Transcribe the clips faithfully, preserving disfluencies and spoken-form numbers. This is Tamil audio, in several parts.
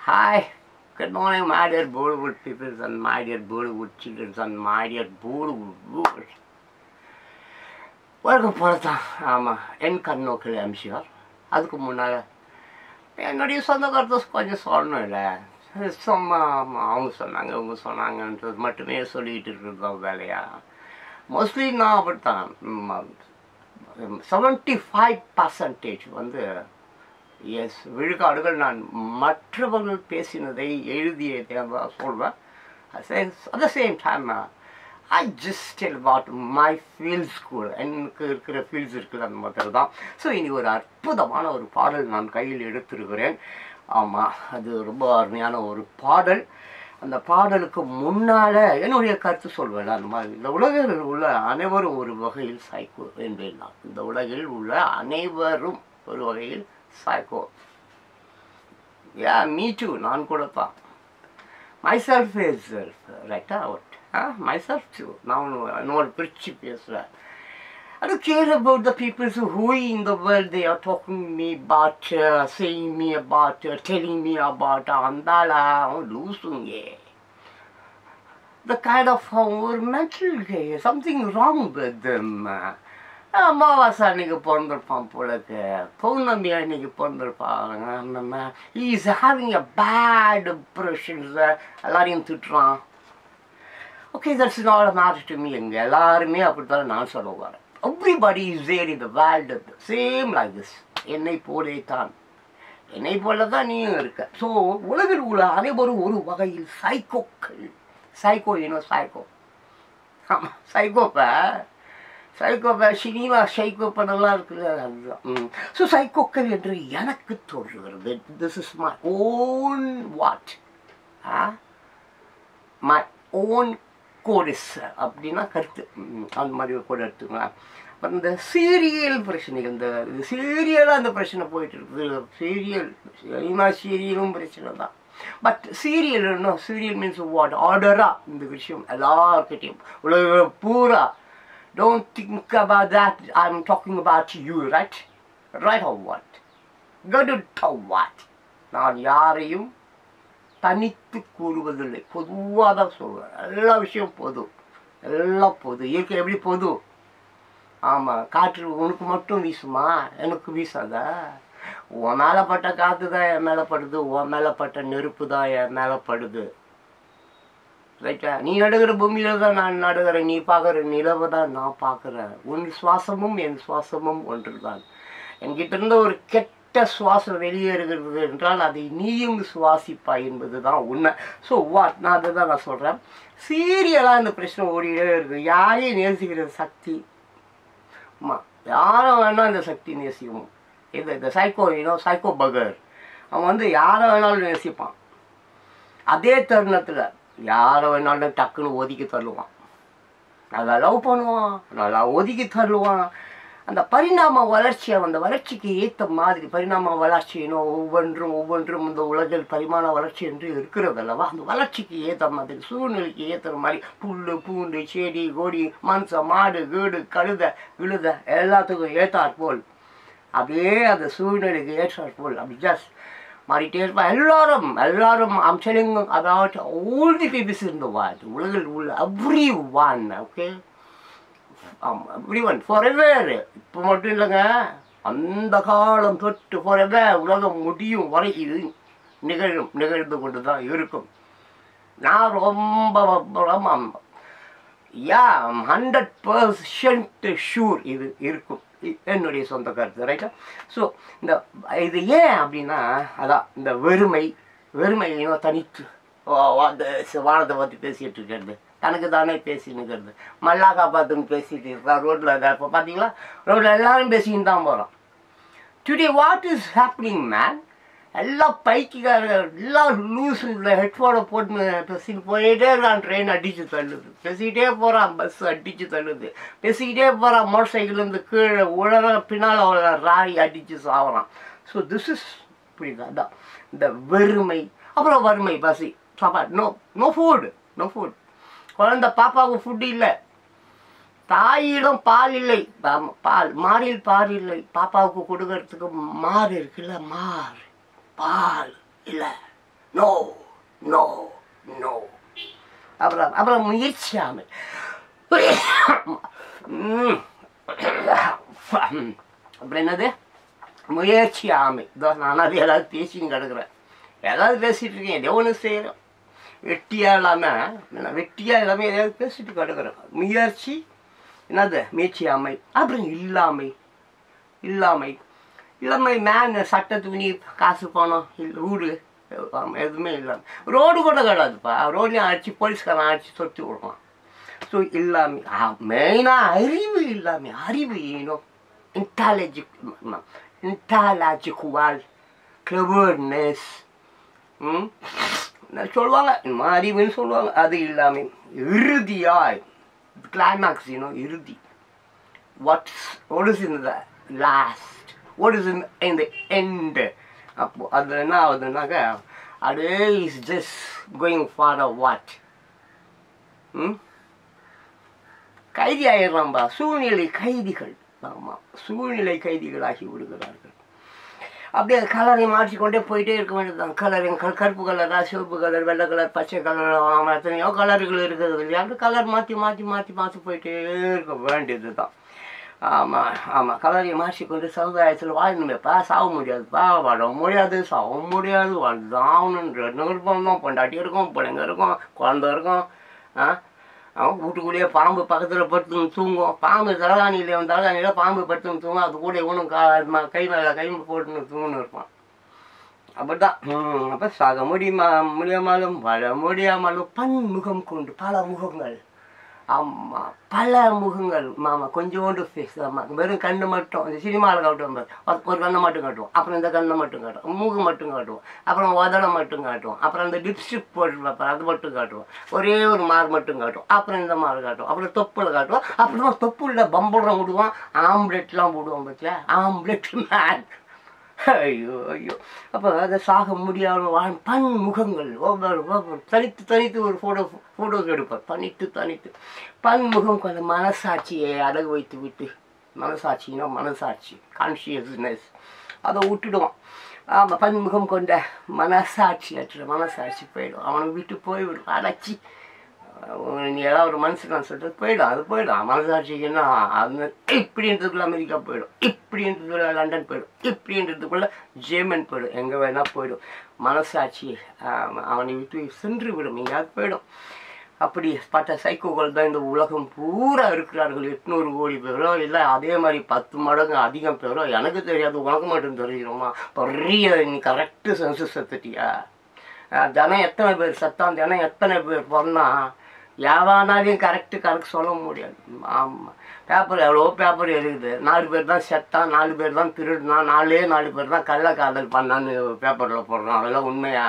Hi, good morning, my dear Bollywood people and my dear Bollywood children and my dear Bollywood viewers. Welcome போகிறதான் ஆமாம் என் கண்ணோக்கில் எம்சிஆர். அதுக்கு முன்னால் என்னுடைய சொந்த கருத்தை கொஞ்சம் சொல்லணும் இல்லை, சும்மா அவங்க சொன்னாங்க இவங்க சொன்னாங்கன்றது மட்டுமே சொல்லிகிட்டு இருக்கிறது தான் வேலையா. மோஸ்ட்லி நான் அப்படித்தான். செவன்ட்டி ஃபைவ் பர்சன்டேஜ் வந்து எஸ் விழுக்காடுகள் நான் மற்றவர்கள் பேசினதை எழுதியதை தான் சொல்வேன். At the same time I just tell about my fields கூட எனக்கு இருக்கிற ஃபீல்ட்ஸ் இருக்குது அந்த மாதிரி தான். ஸோ இனி ஒரு அற்புதமான ஒரு பாடல் நான் கையில் எடுத்திருக்கிறேன். ஆமாம், அது ரொம்ப அருமையான ஒரு பாடல். அந்த பாடலுக்கு முன்னால் என்னுடைய கருத்து சொல்வேன். அந்த மாதிரி இந்த உலகில் உள்ள அனைவரும் ஒரு வகையில் சைக்கோ என்பேன் நான். இந்த உலகில் உள்ள அனைவரும் ஒரு வகையில் psycho. Yeah, me too. நான் கூட தான். Myself is right out. Huh? Myself too. நான் இன்னொரு பிரிச்சு பேசுகிறேன். I don't care about the people who in the world they are talking me about, uh, saying me about, uh, telling me about அந்தாளா லூசுங்க. The kind of uh, mental something wrong with them. அமாவாசை அன்னைக்கு பிறந்திருப்பான் போலக்கு, பௌர்ணமி அன்னைக்கு பிறந்திருப்பாங்க. நம்ம is having a bad impressions, எல்லாரையும் திட்டுறான். Okay, that's not a matter to me. எங்க எல்லாருமே அப்படித்தான் நான் சொல்ல வரேன். Everybody is there in the world same like this. என்னை போலே தான், என்னை போல தான் நீயும் இருக்க. ஸோ உலகில் உள்ள அனைவரும் ஒரு வகையில் சைக்கோக்கள். சைக்கோ ஏனோ சைக்கோ. ஆமாம், சைக்கோப்ப சைக்கோப்ப சினிமா சைக்கோப்பனெல்லாம் இருக்குது. அதுதான். ம் ஸோ சைக்கோக்கள் என்று எனக்கு தோன்றுகிறது. This is my own what ah my own quotes அப்படின்னா கருத்து. அந்த மாதிரி கூட எடுத்துக்கலாம். அப்புறம் இந்த சீரியல் பிரச்சனைகள், இந்த சீரியலாக அந்த பிரச்சனை போயிட்டு இருக்குது. சீரியல் சினிமா சீரியலும் பிரச்சனை தான். பட் சீரியல் என்ன, சீரியல் மீன்ஸ் வாட் ஆர்டராக இந்த விஷயம் எல்லார்கிட்டையும் உலக பூரா. Don't think about that. I'm talking about you, right? Right or what? Good or what? நான் யாரையும் தனித்து கூறுவதில்லை, பொதுவாக தான் சொல்வேன். எல்லா விஷயம் பொது, எல்லாம் பொது. இயற்கை எப்படி பொது? ஆமாம், காற்று உனக்கு மட்டும் வீசுமா, எனக்கு வீசாதா? உன் மேலே பட்ட காற்று தான் என் மேலே படுது, உன் மேலே பட்ட நெருப்பு தான் என் மேலே படுது. ரைட்டா? நீ நடுகிற பூமியில் தான் நான் நடுகிறேன், நீ பார்க்குற நிலவை தான் நான் பார்க்குறேன். உன் சுவாசமும் என் சுவாசமும் ஒன்று தான். என்கிட்ட இருந்த ஒரு கெட்ட சுவாசம் வெளியேறுகிறது என்றால் அதை நீயும் சுவாசிப்பாய் என்பது தான் உண்மை. ஸோ வாட், நான் அதை தான் நான் சொல்கிறேன். சீரியலாக இந்த பிரச்சனை ஓடிட்டே இருக்குது. யாரையும் நேசிக்கிற சக்தி, ஆமாம், யாரும் வேணால் இந்த சக்தி நேசிக்கும். இது இந்த சைக்கோ ஏனோ சைக்கோ பகர், அவன் வந்து யாரை வேணாலும் நேசிப்பான். அதே தருணத்தில் யாரை வேணாலும் டக்குன்னு ஒதுக்கி தள்ளுவான். நல்லா லவ் பண்ணுவான், நல்லா ஒதுக்கி தள்ளுவான். அந்த பரிணாம வளர்ச்சி, அந்த வளர்ச்சிக்கு ஏற்ற மாதிரி பரிணாம வளர்ச்சி இன்னும் ஒவ்வொன்றும் ஒவ்வொன்றும் இந்த உலகில் பரிமாண வளர்ச்சி என்று இருக்கிறது அல்லவா? அந்த வளர்ச்சிக்கு ஏற்ற மாதிரி, சூழ்நிலைக்கு ஏற்ற மாதிரி புல் பூண்டு செடி கொடி மனுஷன் மாடு கீடு கழுத விழுத எல்லாத்துக்கும் ஏற்றாற் போல், அப்படியே அந்த சூழ்நிலைக்கு ஏற்றாற் போல் அப்படி ஜஸ்ட் மாறிட்டே இருப்பான். எல்லாரும் எல்லாரும் I'm telling about all the people in the world. உலகில் உள்ள எவ்ரி ஒன். ஓகே, ஆமாம், எவ்ரி ஒன் ஃபாரெவர். இப்போ மட்டும் இல்லைங்க, அந்த காலம் தொட்டு ஃபாரெவர் உலகம் முடியும் வரை இது நிகழும், நிகழ்ந்து கொண்டு தான் இருக்கும். நான் ரொம்ப யா ஹண்ட்ரட் பர்சன்ட் ஷூர் இது இருக்கும், என்னுடைய சொந்த கருத்து. ரைட்டா? ஸோ இந்த இது ஏன் அப்படின்னா, அதான் இந்த வெறுமை. வெறுமை இன்னும் தனித்து அந்த வானத்தை பற்றி பேசிகிட்டு இருக்கிறது, தனக்கு தானே பேசினுக்கிறது, மல்லாக்கா பார்த்துன்னு பேசிட்டு இருக்கா ரோட்டில். அதை இப்போ பார்த்தீங்களா, ரோட்டில் எல்லாரும் பேசின்னு தான் போகிறோம். Today what is happening man? எல்லாம் பைக்குக்காரர் எல்லாம் லூஸ் ஹெட்ஃபோனை போட்டு பேசிட்டு போயிட்டே இருக்கான். ட்ரெயின் அடித்து தள்ளுது, பேசிக்கிட்டே போகிறான். பஸ் அடித்து தள்ளுது, பேசிக்கிட்டே போகிறான். மோட்டர் சைக்கிள்லேருந்து கீழே உழற பின்னால் அவளை ராய் அடித்து சாப்பிட்றான். ஸோ திஸ் இஸ் புரியுது. அதான் இந்த வெறுமை. அப்புறம் வறுமை, பசி, சாப்பாடு, no no food no food குழந்த பாப்பாவுக்கு ஃபுட்டு இல்லை, தாயிடம் பால் இல்லை, பால் மாறில் பால் இல்லை, பாப்பாவுக்கு கொடுக்கறதுக்கு மாறு இருக்குல்ல, மாறு பால் இல்லை. No no no. அப்புறம் அப்புறம் முயற்சியாமை. அப்புறம் என்னது முயற்சியாமை. இதோ நான் அது ஏதாவது பேசின்னு கிடக்குறேன், ஏதாவது பேசிகிட்டு இருக்கேன், எதோ ஒன்று செய்கிறேன். வெட்டியாக இல்லாமல் வெட்டியாக இல்லாமல் எதையாவது பேசிட்டு கிடக்குறேன். முயற்சி என்னது முயற்சியாமை. அப்புறம் இல்லாமை. இல்லாமை இல்லாமை மேன் சட்டை துணி காசு பணம் இல்லை வீடு எதுவுமே இல்லாமல். ரோடு கூட கிடையாதுப்பா, ரோட்லையும் அடிச்சு போலீஸ்காரன் அடிச்சு சொத்தி விடுவான். ஸோ இல்லாமை. மெயினாக அறிவு இல்லாமை. அறிவு ஏனும் இன்டாலஜி இன்டாலஜிக்குவால் கிளவர்னஸ் சொல்லுவாங்க, அறிவுன்னு சொல்லுவாங்க. அது இல்லாமை. இறுதியாய் கிளைமேக்ஸ் இன்னும் இறுதி. What's what is in the last, what is in in the end. அப்போ அது என்ன ஆகுதுன்னாக்க அது is just going for a what. ம் கைதி ஆயிடுறாம்பா. சூழ்நிலை கைதிகள். ஆமாம், சூழ்நிலை கைதிகளாகி விடுகிறார்கள். அப்படியே கலரை மாற்றிக்கொண்டே போயிட்டே இருக்க வேண்டியதுதான். கலரிங் கல் கருப்பு கலரா, சிவப்பு கலர், வெள்ளை கலர், பச்சை கலர், எத்தனையோ கலர்கள் இருக்கிறது இல்லையா? அப்படி கலர் மாற்றி மாற்றி மாற்றி மாற்றி போயிட்டே இருக்க வேண்டியது தான். ஆமாம் ஆமாம் கலரை மாற்றிக்கொண்டு சமுதாயத்தில் வாழணுமேப்பா. சாக முடியாதுப்பா, வாழ முடியாது, சாக முடியாது, வாழ்ந்துதான் ஆகணுன்ற நிர்பந்தம் தான். பொண்டாட்டி இருக்கும், பிள்ளைங்க இருக்கும், குழந்தை இருக்கும். ஆ அவன் வீட்டுக்குள்ளேயே பாம்பு பக்கத்தில் படுத்துன்னு தூங்கும். பாம்பு தலைகாணியில் அவன் தலைகாணியில் பாம்பு படுத்துன்னு தூங்கும். அது கூட இவனும் கா கை மேலே கை போட்டுன்னு தூங்குன்னு இருப்பான். அப்படிதான். அப்போ சாக முடியுமா முடியாமலும் வாழ முடியாமலும் பன்முகம் கொண்டு பல முகங்கள். ஆமாம், பல முகங்கள். மாமா கொஞ்சோண்டு ஃபேஸ். ஆமாம், வெறும் கண்ணு மட்டும். இந்த சினிமாவில் காட்டுவோம் பாரு, ஒரு கண்ணை மட்டும் காட்டுவோம், அப்புறம் இந்த கண்ணை மட்டும் காட்டுவோம், மூக்கு மட்டும் காட்டுவோம், அப்புறம் உதடம் மட்டும் காட்டுவோம், அப்புறம் அந்த லிப்ஸ்டிக் போட்டு பார்ப்போம், அது மட்டும் காட்டுவோம், ஒரே ஒரு மார் மட்டும் காட்டுவோம், அப்புறம் இந்த மார் காட்டுவோம், அப்புறம் தொப்புல காட்டுவோம், அப்புறம் தொப்புல பம்பரம் விடுவோம், ஆம்லெட்லாம் விடுவோம் பார்த்தியா, ஆம்லெட் மேன். ஐயோ ஐயோ. அப்போ அதை சாக முடியாத வாழ் பன்முகங்கள். ஒவ்வொரு ஒவ்வொரு தனித்து தனித்து ஒரு ஃபோட்டோ ஃபோட்டோஸ் எடுப்பார். தனித்து தனித்து பன்முகம் கொண்ட மனசாட்சியை அடகு வைத்து விட்டு, மனசாட்சினா மனசாட்சி கான்ஷியஸ்னஸ் அதை விட்டுடுவான். ஆமாம், பன்முகம் கொண்ட மனசாட்சி அற்ற மனசாட்சி போயிடும். அவனை விட்டு போய்விடும். அடைச்சி நீ ஏதாவது ஒரு மனுஷன் நான் சொல்லிட்டு போயிடும். அது போயிடும். மனசாட்சிக்குன்னா அது இப்படின்றதுக்குள்ள அமெரிக்கா போயிடும், இப்படின்றதுக்குள்ள லண்டன் போயிடும், இப்படின்றதுக்குள்ள ஜெர்மன் போயிடும், எங்கே வேணால் போயிடும். மனசாட்சி அவனை விட்டு சென்று விடும், எங்கேயாவது போயிடும். அப்படி பட்ட சைக்கோக்கள் தான் இந்த உலகம் பூரா இருக்கிறார்கள். எட்நூறு கோடி பேரோ இல்லை அதே மாதிரி பத்து மடங்கு அதிகம் பேரோ எனக்கு தெரியாது, உனக்கு மட்டும் தெரியுமா? பெரிய நீ கரெக்டு சென்சஸ் செத்துட்டியா? தினம் எத்தனை பேர் செத்தான், தினம் எத்தனை பேர் பண்ணால் எவனாலையும் கரெக்டு கரெக்ட் சொல்ல முடியாது. ஆமாம், பேப்பர் எவ்வளோ பேப்பர் இருக்குது. நாலு பேர் தான் செத்தான், நாலு பேர் தான் திருடுனான், நாலே நாலு பேர் தான் கள்ளக்காதல் பண்ணான்னு பேப்பரில் போடுறான். அதெல்லாம் உண்மையா?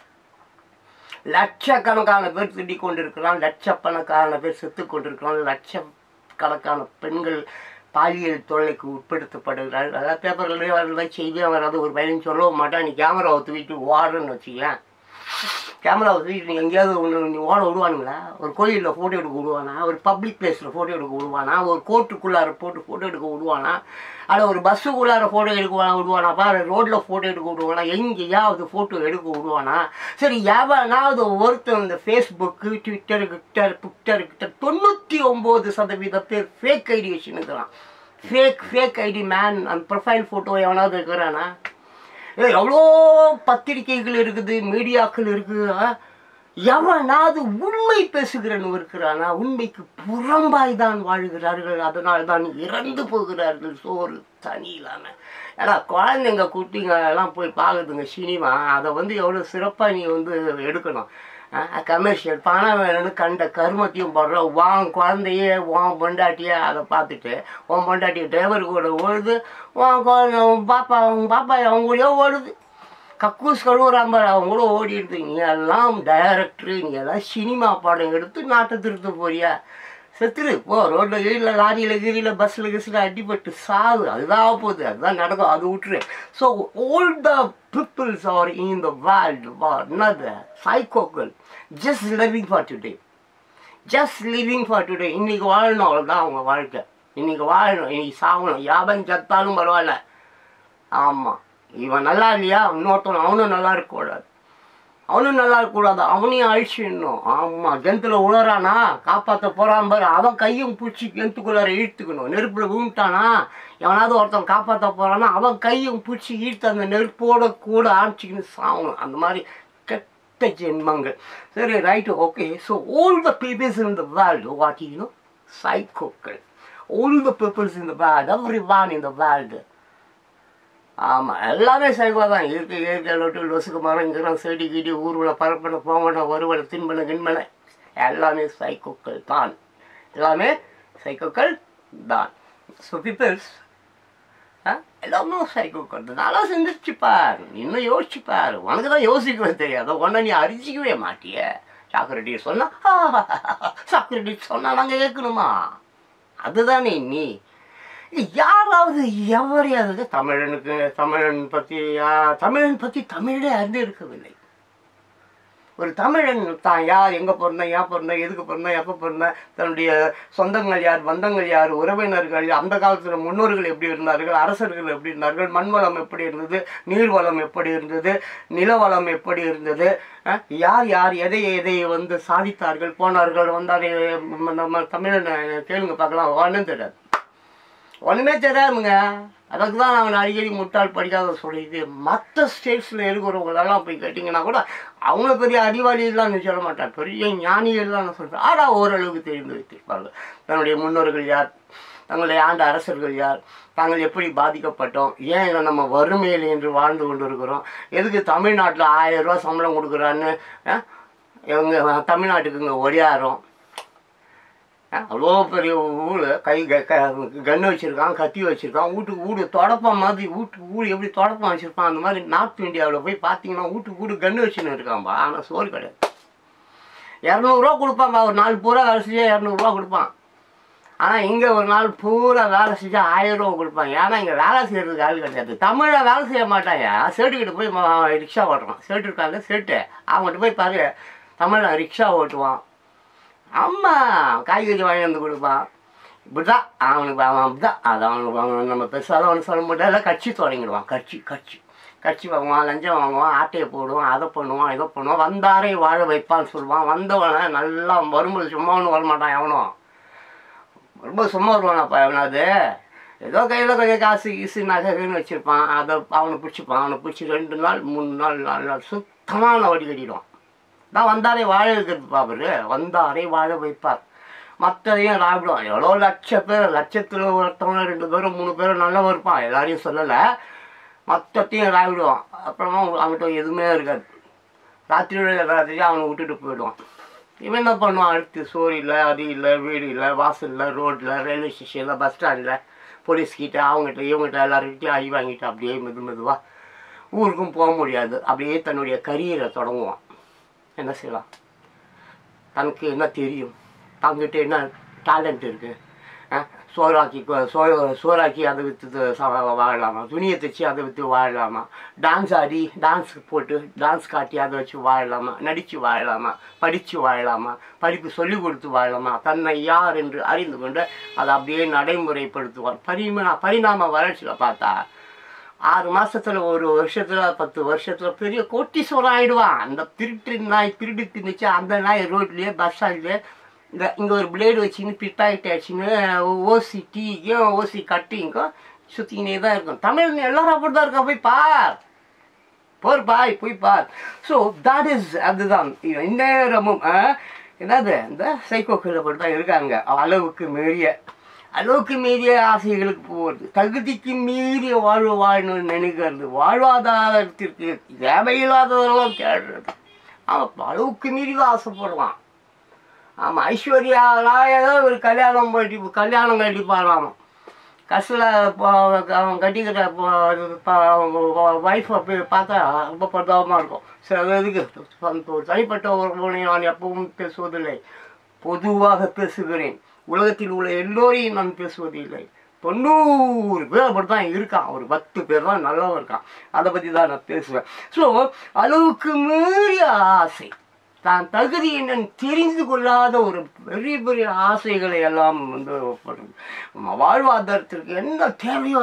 லட்சக்கணக்கான பேர் திட்டி கொண்டு இருக்கிறான், லட்சக்கணக்கான பேர் செத்து கொண்டிருக்கிறான், லட்சக்கணக்கான பெண்கள் பாலியல் தொல்லைக்கு உட்படுத்தப்படுகிறார்கள். அதாவது பேப்பர்லேயே வரல, செய்தியாக வராது. ஒரு பையன் சொல்லவும் மாட்டான், நீ கேமராவை தூக்கிட்டு ஓடுன்னு வச்சுக்கேன். கேமராவை தூக்கிட்டு நீ எங்கேயாவது ஒன்று நீ ஓட விடுவானுங்களா? ஒரு கோயிலில் ஃபோட்டோ எடுக்க விடுவானா? ஒரு பப்ளிக் பிளேஸில் ஃபோட்டோ எடுக்க விடுவானா? ஒரு கோர்ட்டுக்குள்ளார போட்டு ஃபோட்டோ எடுக்க விடுவானா? அதில் ஒரு பஸ்ஸுக்குள்ளார ஃபோட்டோ எடுக்க விடுவானா? பாரு, ரோட்டில் ஃபோட்டோ எடுக்க விடுவானா? எங்கேயாவது ஃபோட்டோ எடுக்க விடுவானா? சரி, எவனாவது ஒருத்தர் இந்த ஃபேஸ்புக்கு, ட்விட்டரு, கிட்டர் ட்விட்டரு கிட்ட தொண்ணூற்றி ஒம்பது சதவீத பேர் ஃபேக் ஐடி வச்சுன்னுக்கிறான். Fake fake ID man. அந்த ப்ரொஃபைல் ஃபோட்டோ எவனாவது இருக்கிறானா? எவ்வளோ பத்திரிகைகள் இருக்குது, மீடியாக்கள் இருக்குது. எவனாவது உண்மை பேசுகிறன்னு இருக்கிறானா? உண்மைக்கு புறம்பாய் தான் வாழ்கிறார்கள். அதனால் தான் இறந்து போகிறார்கள் சோறு தனி இல்லாமல். ஏன்னா குழந்தைங்க குட்டிங்க எல்லாம் போய் பார்க்குதுங்க சினிமா. அதை வந்து எவ்வளோ சிறப்பாக நீ வந்து எடுக்கணும். கமர்ஷியல் பணம் வேணும்னு கண்ட கருமத்தையும் போடுற வான் குழந்தையே உன் பொண்டாட்டியே அதை பார்த்துட்டு உன் பொண்டாட்டிய டிரைவர் கூட ஓடுது, உன் குழந்தை உன் பாப்பா உன் பாப்பா அவங்க கூடயோ ஓடுது. கக்கூஸ் கழுவுறாம்பார், அவங்க கூட ஓடிடுது. நீ எல்லாம் டைரக்டரு, நீ எல்லாம் சினிமா படம் எடுத்து நாட்டை திருத்த போறியா? செத்துரு போ. ரோட்டில் கீழில் லாரியில் கீழில் பஸ்ஸில் கிஸ்ஸில் அடிபட்டு சாவு. அதுதான் ஆக போகுது, அதுதான் நடக்கும், அது விட்டுரு. So all the peoples are in the world are not சைக்கோக்கள். Just living for today, just living for today. இன்றைக்கி வாழணும், அவ்வளோதான் அவங்க வாழ்க்கை. இன்றைக்கி வாழணும், இன்றைக்கி சாகணும். யாபன் சத்தாலும் பரவாயில்ல. ஆமாம், இவன் நல்லா இல்லையா, இன்னொருத்தவன் அவனும் நல்லா இருக்கக்கூடாது. அவனும் நல்லா இருக்கக்கூடாது, அவனையும் அழிச்சிடணும். ஆமாம், கிணத்துல உளறானா காப்பாற்ற போகிறான் பாரு, அவன் கையும் பிடிச்சி கிணத்துக்குள்ளார இழுத்துக்கணும். நெருப்பில் விழுந்துட்டானா எவனாவது ஒருத்தன் காப்பாற்ற போகிறான்னா அவன் கையும் பிடிச்சி இழுத்து அந்த நெருப்போட கூட ஆரம்பிச்சிக்கின்னு சாகணும். அந்த மாதிரி கெட்ட ஜென்மங்கள். சரி, right, okay. So all the peoples in the world what you know, சைக்கோக்கள். All the peoples in the world, every one in the world. ஆமாம், எல்லாமே சைக்கோ தான். இயற்கை இயற்கை லொட்டு லொசுக்கு மரம் இங்கிறான், செடி கிடி ஊர்வல பரப்பன போவன வருவன தின்பன கிண்பன எல்லாமே சைக்கோக்கள் தான். எல்லாமே சைக்கோக்கள் தான். ஸோ பீப்புள்ஸ் எல்லாமே சைக்கோக்கள் தான். நல்லா சிந்திச்சுப்பார், இன்னும் யோசிச்சுப்பார். உனக்கு தான் யோசிக்கவே தெரியாது, உன்னை நீ அறிஞ்சிக்கவே மாட்டிய. சாக்ரட்டிஸ் சொன்னா சாக்ரட்டிஸ் சொன்னா நாங்கள் கேட்கணுமா? அதுதானே நீ. யாராவது எவரையாவது தமிழனுக்கு தமிழன் பற்றி தமிழன் பற்றி தமிழே அறிந்து இருக்கவில்லை. ஒரு தமிழன் தான் யார், எங்கே பிறந்தேன், ஏன் பிறந்தேன், எதுக்கு பிறந்தேன், எப்போ பிறந்தேன், தன்னுடைய சொந்தங்கள் யார், பந்தங்கள் யார், உறவினர்கள், அந்த காலத்தில் முன்னோர்கள் எப்படி இருந்தார்கள், அரசர்கள் எப்படி இருந்தார்கள், மண் வளம் எப்படி இருந்தது, நீர்வளம் எப்படி இருந்தது, நிலவளம் எப்படி இருந்தது, யார் யார் எதை எதை வந்து சாதித்தார்கள், போனார்கள், வந்தார்கள். நம்ம தமிழன் கேளுங்க பார்க்கலாம், ஒன்றும் தெரியாது, ஒன்றுமே தெரியாதுங்க. அதுக்கு தான் நான் அடிக்கடி முட்டாள் படிக்காத சொல்லிது. மற்ற ஸ்டேட்ஸில் இருக்கிறவங்களெல்லாம் போய் கேட்டிங்கன்னா கூட அவங்கள பெரிய அறிவாளிகள்லாம் சொல்ல மாட்டாங்க, பெரிய ஞானிகள்லாம் நான் சொல்கிறேன். ஆனால் ஓரளவுக்கு தெரிந்து வைத்திருப்பாங்க. தன்னுடைய முன்னோர்கள் யார், தங்களுடைய ஆண்ட அரசர்கள் யார், தாங்கள் எப்படி பாதிக்கப்பட்டோம், ஏன் இங்கே நம்ம வறுமையில் என்று வாழ்ந்து கொண்டு இருக்கிறோம், எதுக்கு தமிழ்நாட்டில் ஆயிரம் ரூபா சம்பளம் கொடுக்குறான்னு இவங்க தமிழ்நாட்டுக்கு இங்கே ஒடியாரோம். அவ்வளோ பெரிய ஊர், கை கன்று வச்சுருக்கான், கத்தி வச்சுருக்கான், வீட்டுக்கு வீடு தொடப்பம் மாதிரி, வீட்டுக்கு வீடு எப்படி தொடப்பம் வச்சுருப்பான் அந்த மாதிரி. நார்த் இந்தியாவில் போய் பார்த்தீங்கன்னா வீட்டுக்கு வீடு கன்று வச்சுன்னு இருக்கான்பா. ஆனால் சோறு கிடையாது. இரநூறுவா கொடுப்பான்பா, ஒரு நாள் பூரா வேலை செஞ்சால் இரநூறுவா கொடுப்பான். ஆனால் இங்கே ஒரு நாள் பூரா வேலை செஞ்சால் ஆயிரம் ரூபா கொடுப்பாங்க. ஏன்னா இங்கே வேலை செய்கிறதுக்கு ஆள் கிடையாது. தமிழில் வேலை செய்ய மாட்டாங்க. சேட்டுக்கிட்ட போய் ரிக்ஷா ஓட்டுறான், சேட்டு இருக்காங்க சேட்டு, அவங்ககிட்ட போய் பாரு, தமிழில் ரிக்ஷா ஓட்டுவான். ஆமாம், காய்கறி வாங்கி வந்து கொடுப்பான். இப்படிதான் அவனுக்கு, அவன் அப்படிதான். அது அவனுக்கு அவன் நம்ம பெருசாக அவனு சொல்ல முடியாது. கட்சி தொடங்கிடுவான், கட்சி கட்சி கட்சி வாங்குவான், லஞ்சம் வாங்குவான், ஆட்டையை போடுவான், அதை பண்ணுவான், இதை பண்ணுவான். வந்தாரை வாழ வைப்பான்னு சொல்லுவான். வந்தவனை நல்லா வரும்போது சும்மா ஒன்றும் வரமாட்டான். எவனும் வரும்போது சும்மா வருவானாப்பா எவனாவது. ஏதோ கையில் கொஞ்சம் காசு கீசு நகைன்னு வச்சுருப்பான். அதை அவனை பிடிச்சிப்பான். அவனை பிடிச்சி ரெண்டு நாள் மூணு நாள் நாலு நாள் சுத்தமாக வடி கட்டிடுவான். தான் வந்தாரை வாழ வைக்கிறது பாப்பரு, வந்தாரை வாழ வைப்பார். மற்றதையும் ராவிடுவான். எவ்வளோ லட்ச பேர், லட்சத்தில் ஒருத்தவங்க ரெண்டு பேரும் மூணு பேரும் நல்லவன் இருப்பான், எல்லாரையும் சொல்லலை. மொத்தத்தையும் ராவிடுவான். அப்புறமா அவன்கிட்ட எதுவுமே இருக்காது. ராத்திரியோட ராத்திரி அவனை விட்டுட்டு போயிடுவான். இவன் என்ன பண்ணுவான், அடுத்து சோறு இல்லை, அது இல்லை, வீடு இல்லை, வாசல் இல்லை, ரோட்டில், ரயில்வே ஸ்டேஷனில், பஸ் ஸ்டாண்டில், போலீஸ்கிட்ட, அவங்ககிட்ட இவங்ககிட்ட எல்லாருக்கிட்டையும் அடி வாங்கிட்டு அப்படியே மெது மெதுவாக ஊருக்கும் போக முடியாது. அப்படியே தன்னுடைய கரியரை தொடங்குவான். என்ன செய்யலாம், தனக்கு என்ன தெரியும், தங்கிட்ட என்ன டேலண்ட் இருக்குது, சோறாக்கி சோ சோறாக்கி அதை விற்று வாழலாமா, துணியை தைச்சி அதை விற்று வாழலாமா, டான்ஸ் ஆடி டான்ஸ் போட்டு டான்ஸ் காட்டி அதை வச்சு வாழலாமா, நடித்து வாழலாமா, படித்து வாழலாமா, படிப்பு சொல்லி கொடுத்து வாழலாமா, தன்னை யார் என்று அறிந்து கொண்டு அதை அப்படியே நடைமுறைப்படுத்துவார். பரிமா பரிணாம வளர்ச்சியில் பார்த்தா ஆறு மாதத்தில், ஒரு வருஷத்தில், பத்து வருஷத்தில் பெரிய கோட்டீஸ்வரம் ஆகிடுவான். அந்த திருட்டு நாய் திருடி தின்னுச்சு, அந்த நாய் ரோட்லேயே பஸ் ஸ்டாண்ட்லேயே இந்த இங்கே ஒரு பிளேடு வச்சுன்னு பிட்டாயிட்டாச்சுன்னு ஓசி டீக்கும் ஓசி கட்டிங்கும் சுற்றிக்கினே தான் இருக்கும். தமிழ் எல்லாரும் அப்படி தான் இருக்கா, போய் பார், போர் பாய் போய் பார். ஸோ தட் இஸ், அதுதான் இந்நேரமும் என்னது இந்த சைக்கோக்கள் அப்படி தான் இருக்காங்க. அளவுக்கு மீறிய அளவுக்கு மீறிய ஆசைகளுக்கு போகிறது, தகுதிக்கு மீறிய வாழ்வு வாழணும்னு நினைக்கிறது, வாழ்வாதாரத்திற்கு தேவையில்லாததெல்லாம் கேடுறது. அவன் அளவுக்கு மீறி தான் ஆசைப்படுவான். ஆமாம், ஐஸ்வர்யாலாம் ஏதோ ஒரு கல்யாணம் கட்டி கல்யாணம் கட்டி பாடலாம். கசில் அவன் கட்டிக்கிற ஒய்ஃபை போய் பார்த்தா ரொம்ப பரிதாபமாக இருக்கும். சில இதுக்கு தனிப்பட்ட ஒரு நான் எப்பவும் பேசுவதில்லை, பொதுவாக பேசுகிறேன். உலகத்தில் உள்ள எல்லோரையும் நான் பேசுவதில்லை. தொண்ணூறு பேர் அப்படி தான் இருக்கான், ஒரு பத்து பேர் தான் நல்லவன் இருக்கான். அதை பற்றி தான் நான் பேசுவேன். ஸோ அளவுக்கு மீறிய ஆசை, தான் தகுதி என்னன்னு தெரிந்து கொள்ளாத ஒரு பெரிய பெரிய ஆசைகளை எல்லாம் வந்து வாழ்வாதாரத்திற்கு என்ன தேவையோ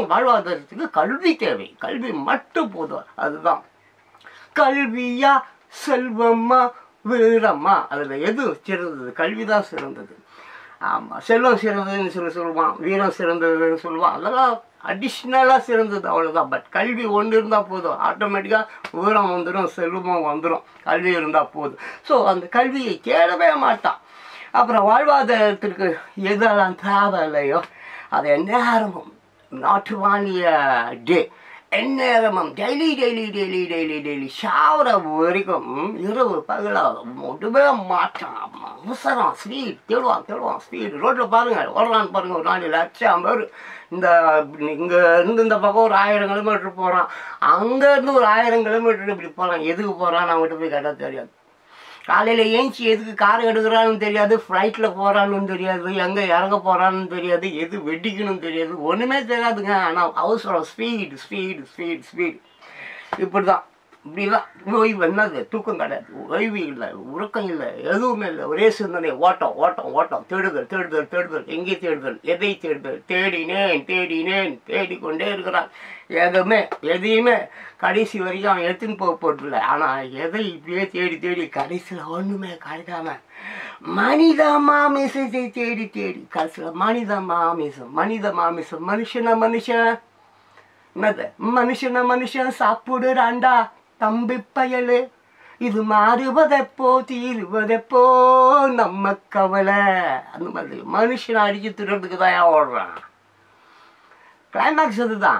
வாழ்வாதாரத்துக்கு கல்வி தேவை, கல்வி மட்டும் போதும். அதுதான் கல்வியா செல்வம்மா வீரம்மா, அதில் எது சிறந்தது? கல்விதான் சிறந்தது. ஆமாம், செல்வம் சிறந்ததுன்னு சொல்லி சொல்லுவான், வீரம் சிறந்ததுன்னு சொல்லுவான், அதெல்லாம் அடிஷ்னலாக சிறந்தது, அவ்வளோதான். பட் கல்வி ஒன்று இருந்தால் போதும், ஆட்டோமேட்டிக்காக வீரம் வந்துடும், செல்வம் வந்துடும், கல்வி இருந்தால் போதும். ஸோ அந்த கல்வியை தேடவே மாட்டான். அப்புறம் வாழ்வாதாரத்திற்கு எதெல்லாம் தேவையில்லையோ அதை நேரமும் நாட்டு வாணிய டே எந்நேரமும் daily daily daily daily daily ஷாவர வரைக்கும் இரவு பகலாக ஒன்றுமே மாட்டான். அவசரம், ஸ்பீட் தேடுவான் தேடுவான் ஸ்பீடு. ரோட்டில் பாருங்கள், ஓடலான்னு பாருங்கள், ஒரு நாள் லட்சம் பேர் இந்த இங்கே இருந்து இந்த பக்கம் ஒரு ஆயிரம் கிலோமீட்டர் போகிறான், அங்கேருந்து ஒரு ஆயிரம் கிலோமீட்டர் இப்படி போகிறான். எதுக்கு போகிறான் அவங்ககிட்ட போய் கேட்டால் தெரியாது. காலையில் ஏஞ்சி எதுக்கு கார் எடுக்கிறான்னு தெரியாது, ஃப்ளைட்டில் போகிறான்னு தெரியாது, எங்கே இறங்க போகிறான்னு தெரியாது, எது வெடிக்கணும்னு தெரியாது, ஒன்றுமே தெரியாதுங்க. ஆனால் அவசரம், ஸ்பீடு ஸ்பீடு ஸ்பீடு ஸ்பீடு இப்படி தான் இப்படி தான். ஓய்வு என்னது? தூக்கம் கிடையாது, ஓய்வு இல்லை, உறக்கம் இல்லை, எதுவுமே இல்லை, ஒரே சிந்தனை, ஓட்டம் ஓட்டம் ஓட்டம், தேடுதல் தேடுதல் தேடுதல், எங்கே தேடுதல், எதை தேடுதல், தேடினேன் தேடினேன் தேடிக்கொண்டே இருக்கிறான். எதுவுமே எதையுமே கடைசி வரைக்கும் அவன் எடுத்துன்னு போக போறதில்லை. ஆனால் எதை இப்படியே தேடி தேடி கடைசியில் ஒன்றுமே கிடைக்காம மனித மாமிசத்தை தேடி தேடி கடைசியில் மனித மாமிசம் மனித மாமிசம் மனுஷன மனுஷன் என்னது? மனுஷன மனுஷன் சாப்பிடுறாண்டா தம்பி பயலு, இது மாறுவதெப்போ தீருவதெப்போ நம்ம கவலை. அந்த மாதிரி மனுஷனை அடிச்சு திருறதுக்கு தான் ஓடுறான். கிளைமேக்ஸ் அதுதான்.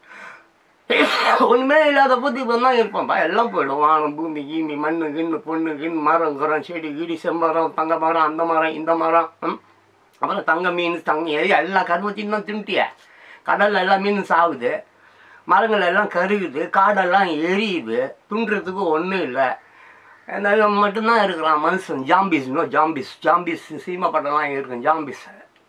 ஒன்றுமே இல்லாத போது இப்போ தான் இருப்பான்ப்பா, எல்லாம் போயிடும். வானம் பூமி கீமி மண்ணு கிண்ணு பொண்ணு கிண்ணு மரம் குரம் செடி கிடி செம்மரம் தங்க மரம் அந்த மரம் இந்த மரம், அப்புறம் தங்க மீன் தங்க எல்லா கருவத்தையும் தான் தின்ட்டிய. கடலில் எல்லாம் மீன் சாகுது, மரங்கள் எல்லாம் கருகுது, காடெல்லாம் எரியுது, துண்டுறதுக்கு ஒன்றும் இல்லை. மட்டும்தான் இருக்கிறான் மனுஷன். ஜாம்பிஸ் நோ ஜாம்பிஸ் ஜாம்பிஸ் சீமா படம்லாம் இருக்கும். ஜாம்பிஸ்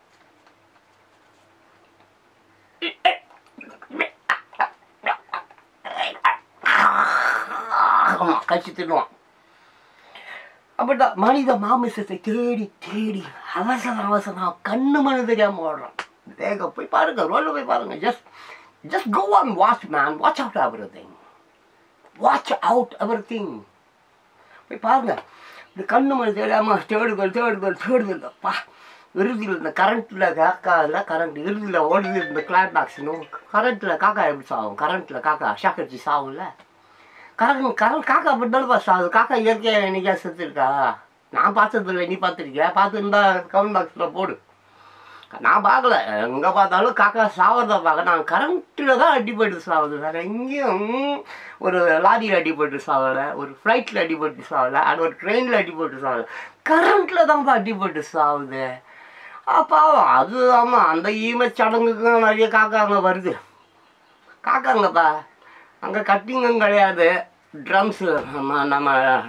கட்சி திடுவான். அப்படிதான் மனித மாமிசத்தை தேடி தேடி அவசரம் அவசரம் கண்ணு மணி தெரியாம ஓடுறான். வேக போய் பாருங்க, ரோட்ல போய் பாருங்க. Just just go and watch man, watch out everything, watch out everything. போய் பாருங்க, இந்த கண்ணு மணி தெரியாம தேடுதல் தேடுதல் தேடுதல். அப்பா, இறுதியில் இந்த கரண்ட்டில் காக்கா இல்லை, கரண்ட் இறுதியில் ஓடுது. இந்த கிளைமேக்ஸ்னும் கரண்ட்டில் காக்கா எப்படி சாகும்? கரண்ட்டில் காக்கா ஷாக் அடிச்சு சாகும்ல. கரண்ட் கரண்ட் காக்கா அப்படின்னாலும் சாகுது. காக்கா இயற்கையாக என்னைக்கா செத்துருக்கா? நான் பார்த்ததில்லை, நீ பார்த்துருக்கியா? பார்த்துருந்தா கமெண்ட் பாக்ஸில் போடு. நான் பார்க்கல, எங்கே பார்த்தாலும் காக்கா சாவதை பார்க்க. நான் கரண்ட்டில் தான் அடிபட்டு சாகுது. வேறு எங்கேயும் ஒரு லாரியில் அடிபட்டு சாகலை, ஒரு ஃப்ளைட்டில் அடிபட்டு சாகலை, அது ஒரு ட்ரெயினில் அடிபட்டு சாகலை, கரண்ட்டில் தான்ப்பா அடிபட்டு சாகுது. அப்பா அது ஆமாம், அந்த ஈமை சடங்குக்கு நிறைய காக்கா அங்கே வருது. காக்காங்கப்பா அங்கே கட்டிங்கும் கிடையாது, ட்ரம்ஸு நம்ம நம்ம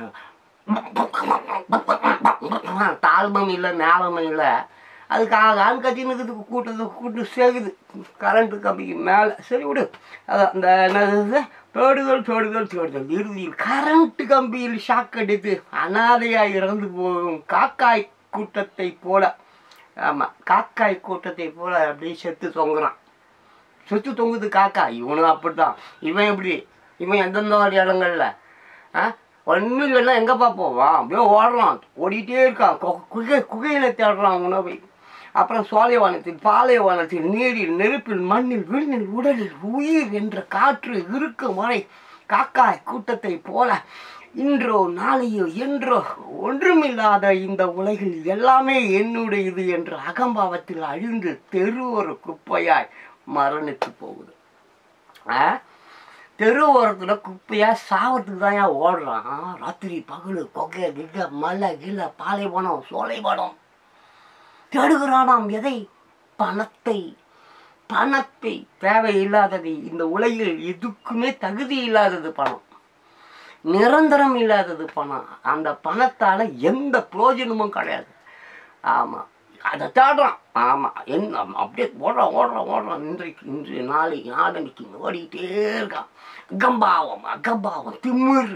தாழ்மம் இல்லை மேலமும் இல்லை. அதுக்காக ஆண் கத்தினதுக்கு கூட்டத்துக்கு கூட்டு சேகுது கரண்ட்டு கம்பிக்கு மேலே. சரி விடு, அதான் அந்த என்னது தேடுதல் தேடுதல் தேடுதல். இறுதியில் கரண்ட்டு கம்பியில் ஷாக் அடித்து அனாதையாக இறந்து போகும் காக்காய் கூட்டத்தை போல. ஆமாம், காக்காய் கூட்டத்தை போல அப்படியே செத்து தொங்குறான். செத்து தொங்குது காக்கா. இவனும் அப்படித்தான். இவன் எப்படி? இவன் எந்தெந்த மாதிரி இடங்கள்ல ஆ ஒன்றும் இல்லைன்னா எங்கேப்பா போவான்? அப்படியே ஓடுறான், ஓடிட்டே இருக்கான். குகை குகையில் தேடுறான் உணவை. அப்புறம் சோலைவானத்தில் பாலைவானத்தில் நீரில் நெருப்பில் மண்ணில் விண்ணில் உடலில் உயிர் என்ற காற்று இருக்கும் வரை காக்காய் கூட்டத்தை போல இன்றோ நாளையோ என்றோ ஒன்றுமில்லாத இந்த உலகில் எல்லாமே என்னுடையது என்ற அகம்பாவத்தில் அழிந்து தெரு ஒரு குப்பையாய் மரணித்து போகுது. ஆ தெரு ஓரத்தில் குப்பையாக சாவத்துக்கு தான் ஏன் ஓடுறான்? ராத்திரி பகல் கொகை கிக மலை கில பாலைவனம் சோலைவனம் தேடுகிறானாம். எதை? பணத்தை. பணத்தை, தேவையில்லாததை. இந்த உலகில் எதுக்குமே தகுதி இல்லாதது பணம், நிரந்தரம் இல்லாதது பணம். அந்த பணத்தால் எந்த பிரயோஜனமும் கிடையாது. ஆமாம், அதை தேடுறான். ஆமாம், என்ன அப்படியே ஓடுறான் ஓடுறான் ஓடுறான். இன்றைக்கு இன்று நாளை நாளைக்கு ஓடிக்கிட்டே இருக்கான். அகம்பாவம் அகம்பாவம் திமிர்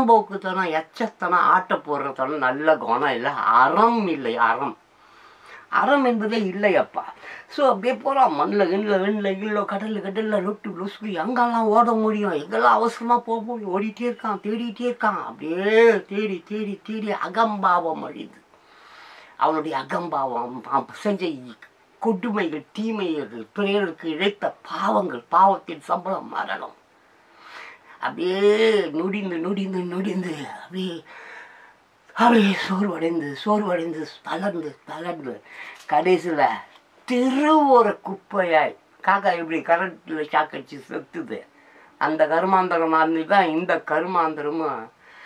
புறம்போக்குத்தனம் எச்சத்தனம் ஆட்ட போடுறதனம் நல்ல குணம் இல்லை, அறம் இல்லை. அறம் அறம் என்பதே இல்லையப்பா. ஸோ அப்படியே போகிறான் மண்ணில் கிண்ணில் வெண்ணில் கில்லோ கடலில் கடலில் லொட்டு லொசுக்கு எங்கெல்லாம் ஓட முடியும், எங்கெல்லாம் அவசரமாக போக முடியும், ஓடிட்டே இருக்கான், தேடிட்டே இருக்கான். அப்படியே தேடி தேடி தேடி அகம்பாவம் அழிது. அவனுடைய அகம்பாவம், செஞ்ச கொடுமைகள், தீமைகள், பிறருக்கு இழைத்த பாவங்கள், பாவத்தின் சம்பளம் மரணம். அப்படியே நொடிந்து நொடிந்து நொடிந்து அப்படியே அப்படியே சோர்வடைந்து சோர்வடைந்து தளர்ந்து தளர்ந்து கடைசியில் திருவோர குப்பையாய் காக்கா எப்படி கரண்டில் சாக்கடிச்சு செத்துது, அந்த கருமாந்திரம் மாதிரி தான் இந்த கருமாந்திரமும்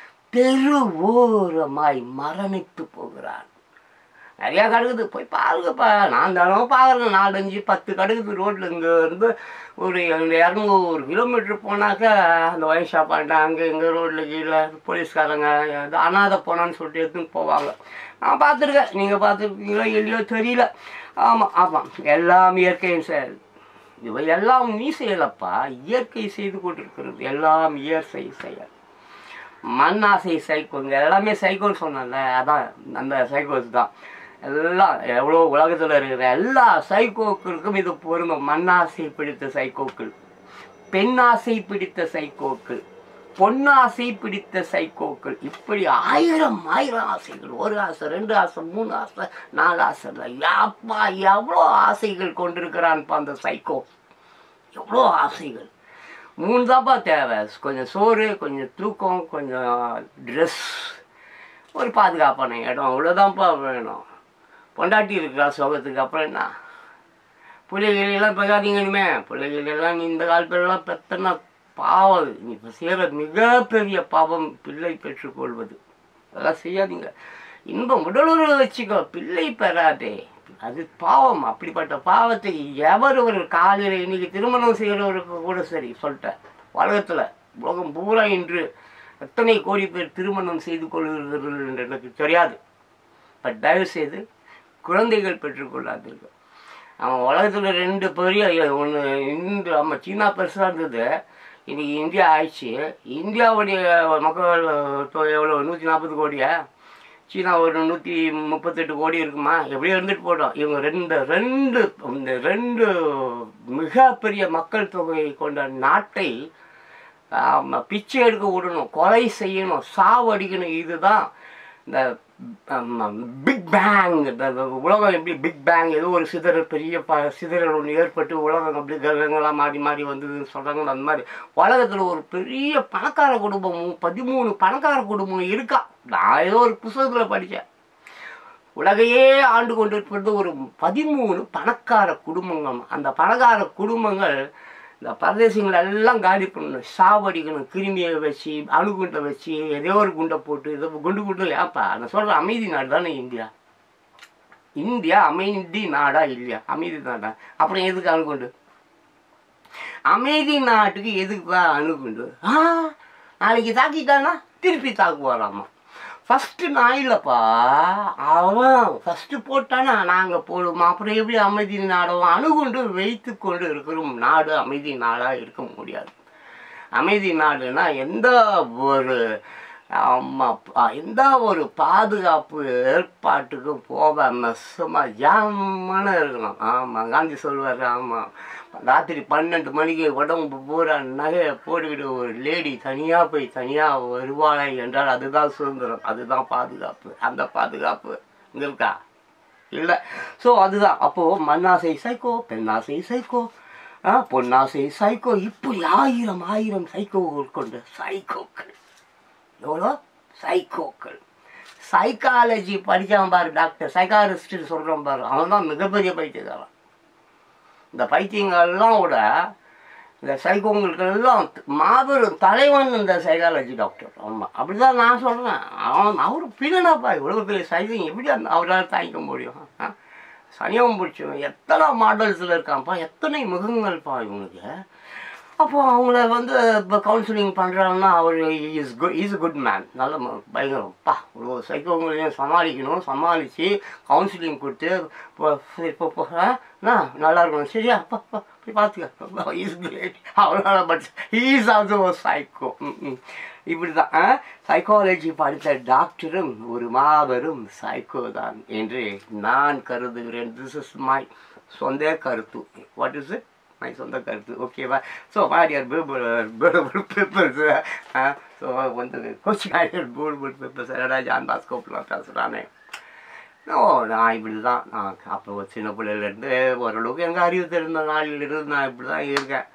தெருவோரமாய் மரணித்து போகிறான். நிறையா கடுகுது, போய் பாருங்கப்பா. நான் தானே பார்க்குறேன், நாலஞ்சு பத்து கடுகுது ரோட்டில். இங்கே இருந்து ஒரு இரநூறு கிலோமீட்டர் போனாக்கா அந்த ஒயின் ஷாப்பாண்டா அங்கே எங்கள் ரோட்டில் கீழே போலீஸ்காரங்க அனாதை போனான்னு சொல்லிட்டு எடுத்துன்னு போவாங்க. நான் பார்த்துருக்கேன், நீங்கள் பார்த்துருக்கீங்களோ இல்லையோ தெரியல. ஆமாம் ஆமாம், எல்லாம் இயற்கையும் செயல். இவை எல்லாம் நீ செய்யலப்பா, இயற்கை செய்து கொண்டிருக்கிறது. எல்லாம் இயற்கை செயல். மண்ணாசை சைக்கோங்க, எல்லாமே சைக்கோன்னு சொன்னல, அதான் அந்த சைக்கோஸ் தான் எல்லாம். எவ்வளோ உலகத்தில் இருக்கிற எல்லா சைக்கோக்களுக்கும் இது பொருந்தும். மண்ணாசை பிடித்த சைக்கோக்கள், பெண்ணாசை பிடித்த சைக்கோக்கள், பொன்னாசை பிடித்த சைக்கோக்கள், இப்படி ஆயிரம் ஆயிரம் ஆசைகள். ஒரு ஆசை, ரெண்டு ஆசை, மூணு ஆசை, நாலு ஆசை, யாப்பா எவ்வளோ ஆசைகள் கொண்டிருக்கிறான்ப்பா அந்த சைக்கோ. எவ்வளோ ஆசைகள். மூணு தான்ப்பா தேவை, கொஞ்சம் சோறு, கொஞ்சம் தூக்கம், கொஞ்சம் ட்ரெஸ், ஒரு பாதுகாப்பான இடம், அவ்வளோதான்ப்பா வேணும். பொண்டாட்டி இருக்கிறா சோகத்துக்கு அப்புறம் என்ன? பிள்ளைகளெல்லாம் பெறாதீங்கன்னுமே. பிள்ளைகளெல்லாம் நீ இந்த காலத்துலலாம் பெத்தனா பாவம். நீ இப்போ செய்கிற மிகப்பெரிய பாவம் பிள்ளை பெற்றுக்கொள்வது. அதெல்லாம் செய்யாதீங்க. இன்பம் உடலுறவு வச்சுக்கோ, பிள்ளை பெறாதே, அது பாவம். அப்படிப்பட்ட பாவத்தை எவர் ஒரு காலையில் இன்னைக்கு திருமணம் செய்கிறவருக்கு கூட சரி சொல்லிட்டேன். உலகத்தில் உலகம் பூரா இன்று எத்தனை கோடி பேர் திருமணம் செய்து கொள்கிறார்கள் என்று எனக்கு தெரியாது. பட் தயவு செய்து குழந்தைகள் பெற்றுக்கொள்ளாதீர்கள். அவன் உலகத்தில் ரெண்டு பெரிய ஒன்று இன்று நம்ம சீனா பெருசாக இருந்தது, இன்றைக்கி இந்தியா ஆயிடுச்சு. இந்தியாவுடைய மக்கள் எவ்வளோ, நூற்றி நாற்பது கோடியா? சீனா ஒரு நூற்றி முப்பத்தெட்டு கோடி இருக்குமா? எப்படியோ இருந்துட்டு போட்டோம். இவங்க ரெண்டு ரெண்டு இந்த ரெண்டு மிகப்பெரிய மக்கள் தொகையை கொண்ட நாட்டை பிச்சை எடுக்க விடணும், கொலை செய்யணும், சாவடிக்கணும். இதுதான் இந்த பிக் பேங். இந்த உலகம் எப்படி பிக் பேங், ஏதோ ஒரு சிதறல், பெரிய ப சிதறல் ஒன்று ஏற்பட்டு உலகம் அப்படி கிரகங்களாக மாறி மாறி வந்ததுன்னு சொல்கிறாங்க. அந்த மாதிரி உலகத்தில் ஒரு பெரிய பணக்கார குடும்பமும் பதிமூணு பணக்கார குடும்பம் இருக்கா. நான் ஏதோ ஒரு புத்தகத்தில் படித்தேன். உலகையே ஆண்டு கொண்டு இருப்பது ஒரு பதிமூணு பணக்கார குடும்பங்கள். அந்த பணக்கார குடும்பங்கள் இந்த பரதேசிங்களை எல்லாம் காலி பண்ணணும், சாவடிக்கணும், கிருமியை வச்சு, அணுகுண்டை வச்சு, ஏதோ ஒரு குண்டை போட்டு, இதை குண்டு குண்டு. ஏப்பா நான் சொல்கிறேன், அமைதி நாடு தானே இந்தியா. இந்தியா அமைதி நாடா இல்லையா? அமைதி நாடா. அப்புறம் எதுக்கு அணுகுண்டு? அமைதி நாட்டுக்கு எதுக்குப்பா அணுகுண்டு? ஆ நாளைக்கு தாக்கிட்டானா திருப்பி தாக்கு வராமா. ஃபஸ்ட்டு நான் இல்லைப்பா, அவன் ஃபஸ்ட்டு போட்டானா நாங்கள் போடுவோம். அப்புறம் எப்படி அமைதி நாடவும்? அணுகுண்டு வைத்து கொண்டு இருக்கிறோம் நாடு அமைதி நாடாக இருக்க முடியாது. அமைதி நாடுனா எந்த ஒரு ஆமாப்பா எந்த ஒரு பாதுகாப்பு ஏற்பாட்டுக்கும் போகாமல் சும்மா ஜாமான இருக்கணும். ஆமாம், காந்தி சொல்வார். ஆமாம், ராத்திரி பன்னெண்டு மணிக்கு உடம்பு பூரா நகையை போட்டுக்கிட்டு ஒரு லேடி தனியாக போய் தனியாக வருவாளை என்றால் அதுதான் சுதந்திரம், அதுதான் பாதுகாப்பு. அந்த பாதுகாப்பு இங்கே இருக்கா? இல்லை. ஸோ அதுதான். அப்போது மண்ணாசை சைக்கோ, பெண்ணாசை சைக்கோ, ஆ பொன்னாசை சைக்கோ, இப்படி ஆயிரம் ஆயிரம் சைக்கோகள் கொண்ட சைக்கோக்கள். எவ்வளோ சைக்கோக்கள். சைக்காலஜி படித்தான் பாரு டாக்டர், சைக்காலஜிஸ்ட்டு சொல்கிறான் பாரு, அவன் தான் மிகப்பெரிய பைத்தியக்காரன். இந்த பைத்தியங்கள்லாம் விட இந்த சைக்கோங்களுக்கெல்லாம் மாபெரும் தலைவன் இந்த சைக்காலஜி டாக்டர். ஆமாம், அப்படி தான் நான் சொல்கிறேன். அவன் அவர் பின்னப்பா இவ்வளோ பெரிய சைக்கிங் எப்படி அந்த அவரால் தாங்கிக்க முடியும்? சனியம் பிடிச்சவன் எத்தனை மாடல்ஸில் இருக்கான்ப்பா, எத்தனை முகங்கள்ப்பா இவனுக்கு. அப்போ அவங்கள வந்து இப்போ கவுன்சிலிங் பண்ணுறாங்கன்னா அவர் is good is a good man. நல்ல பயங்கரம்ப்பா, ஒரு சைக்கோங்களையும் சமாளிக்கணும், சமாளித்து கவுன்சிலிங் கொடுத்து இப்போ இப்போ இப்போ அண்ணா நல்லா இருக்கணும், சரியா அப்பா அப்பா போய் பார்த்துக்க, இஸ் கிரேட் அவரால். பட் இஸ் ஆல்சோ ஒரு சைக்கோ. ம் இப்படி தான் சைக்காலஜி படித்த டாக்டரும் ஒரு மாபெரும் சைக்கோ தான் என்று நான் கருதுகிறேன். திஸ் இஸ் மை சொந்த கருத்து. What is it? மை சொந்த கருத்து. ஓகேவா? ஸோ மாடியர் பியூட்டிஃபுல் பீப்புள்ஸ். ஸோ வந்து கோச்சிங் ஆடியர் பியூட்டிஃபுல் பீப்புள்ஸ் என்னடா ஜான் பாஸ்கோப்லாம் பேசுகிறானே. ஓ நான் இப்படி தான் நான் அப்போ சின்ன பிள்ளையிலேருந்து ஓரளவுக்கு எங்கள் அறிவு தெரிந்த நாளிலிருந்து நான் இப்படி தான் இருக்கேன்.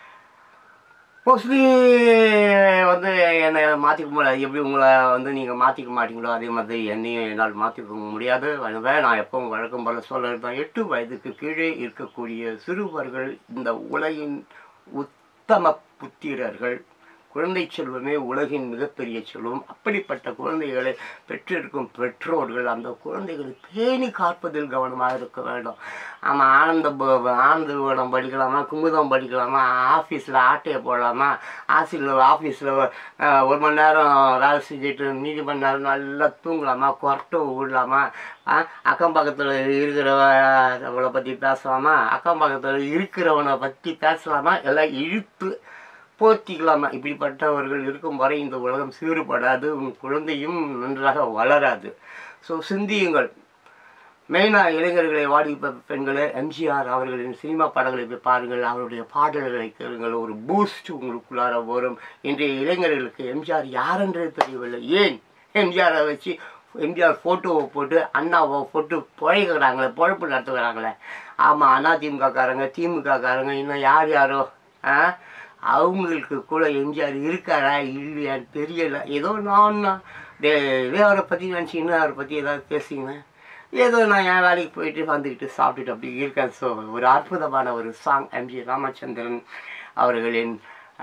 மோஸ்ட்லி வந்து என்னை மாற்றிக்க முடியாது. எப்படி உங்களை வந்து நீங்கள் மாற்றிக்க மாட்டீங்களோ அதே மாதிரி என்னையும் என்னால் மாற்றிக்க முடியாது. எனவே நான் எப்பவும் வழக்கம் போல சொல்கிறது தான், எட்டு வயதுக்கு கீழே இருக்கக்கூடிய சிறுவர்கள் இந்த உலகின் உத்தம புத்திரர்கள். குழந்தை செல்வமே உலகின் மிகப்பெரிய செல்வம். அப்படிப்பட்ட குழந்தைகளை பெற்றிருக்கும் பெற்றோர்கள் அந்த குழந்தைகளை பேணி காப்பதில் கவனமாக இருக்க வேண்டும். ஆமாம், ஆனந்த ஆனந்த விகடன் படிக்கலாமா, குமுதம் படிக்கலாமா, ஆஃபீஸில் ஆட்டையை போடலாமா, ஆசியில் ஆஃபீஸில் ஒரு மணி நேரம் வேலை செஞ்சுட்டு மீதி மணி நேரம் நல்லா தூங்கலாமா, கொரட்டை விடலாமா, அக்கம் பக்கத்தில் இருக்கிறவளை பற்றி பேசலாமா, அக்கம் பக்கத்தில் இருக்கிறவனை பற்றி பேசலாமா, எல்லாம் இழுத்து போர்த்திக்கலாமா. இப்படிப்பட்டவர்கள் இருக்கும் வரை இந்த உலகம் சீறுபடாது, உன் குழந்தையும் நன்றாக வளராது. ஸோ சிந்தியுங்கள். மெயினாக இளைஞர்களை வாடி பெண்களை எம்ஜிஆர் அவர்களின் சினிமா படங்களை போய் பாருங்கள், அவருடைய பாடல்களை கேளுங்கள், ஒரு பூஸ்ட் உங்களுக்குள்ளார வரும். இன்றைய இளைஞர்களுக்கு எம்ஜிஆர் யாரென்றே தெரியவில்லை. ஏன் எம்ஜிஆரை வச்சு எம்ஜிஆர் ஃபோட்டோவை போட்டு அண்ணாவை போட்டு பிழைக்கிறாங்களே, பொழப்பு நடத்துகிறாங்களே. ஆமாம், அண்ணா திமுகக்காரங்க, திமுகக்காரங்க, இன்னும் யார் யாரோ ஆ அவங்களுக்கு கூட எம்ஜிஆர் இருக்காரா இல்லையான்னு தெரியலை. ஏதோ நான் இதே அவரை பற்றி நினச்சிங்கன்னா அவரை பற்றி ஏதாவது பேசிங்கன்னா ஏதோ நான் என் வேலைக்கு போயிட்டு வந்துக்கிட்டு சாப்பிட்டுட்டு அப்படி இருக்கேன். ஸோ ஒரு அற்புதமான ஒரு சாங் எம்ஜி ராமச்சந்திரன் அவர்களின்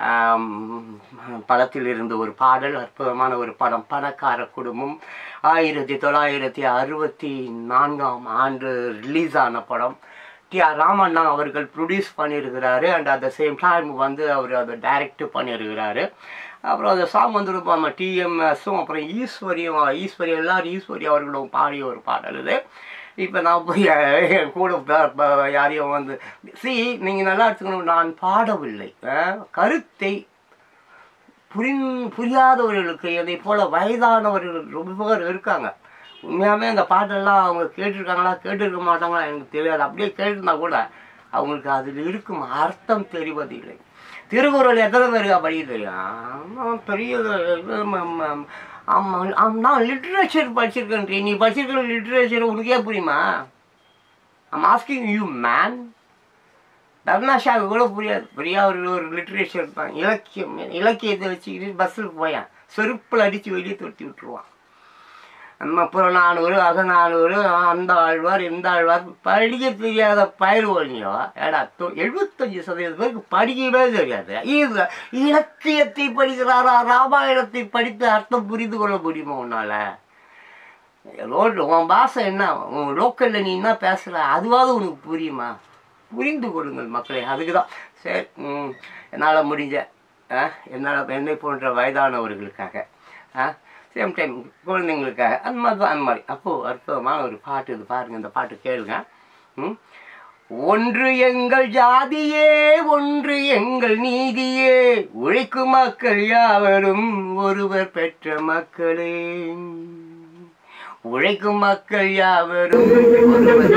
படத்தில் இருந்து ஒரு பாடல், அற்புதமான ஒரு படம், பணக்கார குடும்பம். ஆயிரத்தி தொள்ளாயிரத்தி அறுபத்தி நான்காம் ஆண்டு ரிலீஸ் ஆன படம். டி ஆர் ராமண்ணா அவர்கள் ப்ரொடியூஸ் பண்ணியிருக்கிறாரு. And at the same time வந்து அவர் அதை டைரக்ட் பண்ணியிருக்கிறாரு. அப்புறம் அந்த சாங் வந்து நம்ம டிஎம்எஸும் அப்புறம் ஈஸ்வரியும் ஈஸ்வரி எல்லாரும் ஈஸ்வரி அவர்களும் பாடிய ஒரு பாடல் இது. இப்போ நான் போய் என் கூட யாரையும் வந்து சி நீங்கள் நல்லா எடுத்துக்கணும், நான் பாடவில்லை. கருத்தை புரி புரியாதவர்களுக்கு இதை போல் வயதானவர்கள் ரொம்ப பேர் இருக்காங்க. உண்மையாகவே அந்த பாட்டெல்லாம் அவங்க கேட்டிருக்காங்களா கேட்டிருக்க மாட்டாங்களா எனக்கு தெரியாது. அப்படியே கேட்டிருந்தா கூட அவங்களுக்கு அதில் இருக்கும் அர்த்தம் தெரிவதில்லை. திருக்குறள் எத்தனை பேருக்கா படிக்க தெரியும்? பெரிய ஆமாம், நான் லிட்ரேச்சர் படிச்சிருக்கேன். நீ படிச்சிருக்கிற லிட்ரேச்சர் உனக்கே புரியுமா? I'm asking you man. தர்ணாஷாவுக்கு கூட புரியாது. பெரிய அவர்கள் ஒரு லிட்ரேச்சர் தான், இலக்கியம். இலக்கியத்தை வச்சுக்கிட்டு பஸ்ஸில் போயான் செருப்பில் அடித்து வெளியே தொட்டி விட்டுருவான். நம்ம புறநானூறு அகநானூறு அந்த ஆழ்வார் இந்த ஆழ்வார் படிக்க தெரியாத பயிர் ஒழிஞ்சோ ஏடா எழுபத்தஞ்சு சதவீதம் பேருக்கு படிக்கவே தெரியாது. இது இலக்கியத்தை படிக்கிறாரா? ராமாயணத்தை படித்து அர்த்தம் புரிந்து கொள்ள முடியுமா உன்னால? ரோடு உன் பாஷை என்ன, உன் லோக்கலில் நீ என்ன பேசுகிற அதுவாவது உனக்கு புரியுமா? புரிந்து கொடுங்கள் மக்களே. அதுக்கு தான் சரி என்னால் முடிஞ்ச என்னால் என்னை போன்ற வயதானவர்களுக்காக சேம் டைம் குழந்தைங்களுக்காக அந்த மாதிரி தான் அந்த மாதிரி அப்போது அற்புதமான ஒரு பாட்டு இது பாருங்கள். இந்த பாட்டு கேளுங்க. ம் ஒன்று எங்கள் ஜாதியே, ஒன்று எங்கள் நீதியே, உழைக்கும் மக்கள் யாவரும் ஒருவர் பெற்ற மக்களே. உழைக்கும் மக்கள் யாவரும் ஒருவர்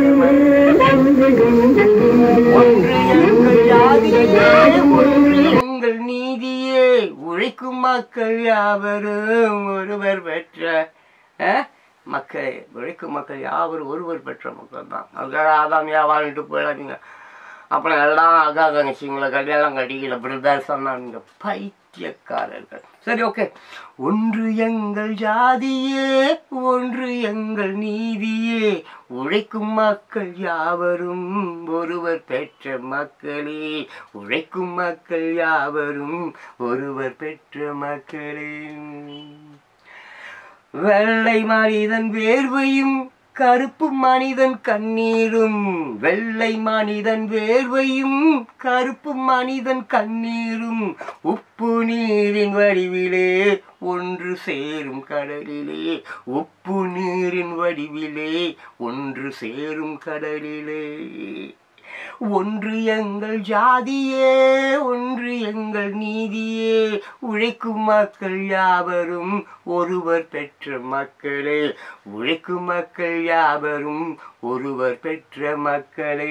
ஒன்று எங்கள் ஜாதியே, ஒன்று எங்கள் நீதியே, உழைக்கும் மக்கள் யாவரும் ஒருவர் பெற்ற மக்கள். உழைக்கும் மக்கள் யாவரும் ஒருவர் பெற்ற மக்கள் தான். அதுக்காக ஆதாம் வியாபாரிட்டு போயிடாதீங்க. அப்புறம் எல்லாம் அக்கா தங்கச்சிங்களை கல்யாணம் கட்டிக்கல அப்படிதான் சொன்னாங்க பைத்தியக்காரர்கள். சரி, ஓகே. ஒன்று எங்கள் ஜாதியே, ஒன்று எங்கள் நீதியே, உழைக்கும் மக்கள் யாவரும் ஒருவர் பெற்ற மக்களே. உழைக்கும் மக்கள் யாவரும் ஒருவர் பெற்ற மக்களே. வெள்ளை மனிதன் வேர்வையும் கருப்பு மனிதன் கண்ணீரும் வெள்ளை மனிதன் வேர்வையும் கருப்பு மனிதன் கண்ணீரும் உப்பு நீரின் வடிவிலே ஒன்று சேரும் கடலிலே உப்பு நீரின் வடிவிலே ஒன்று சேரும் கடலிலே ஒன்று எங்கள் ஜாதியே ஒன்று எங்கள் நீதியே உழைக்கும் மக்கள் யாவரும் ஒருவர் பெற்ற மக்களே உழைக்கும் மக்கள் யாவரும் ஒருவர் பெற்ற மக்களே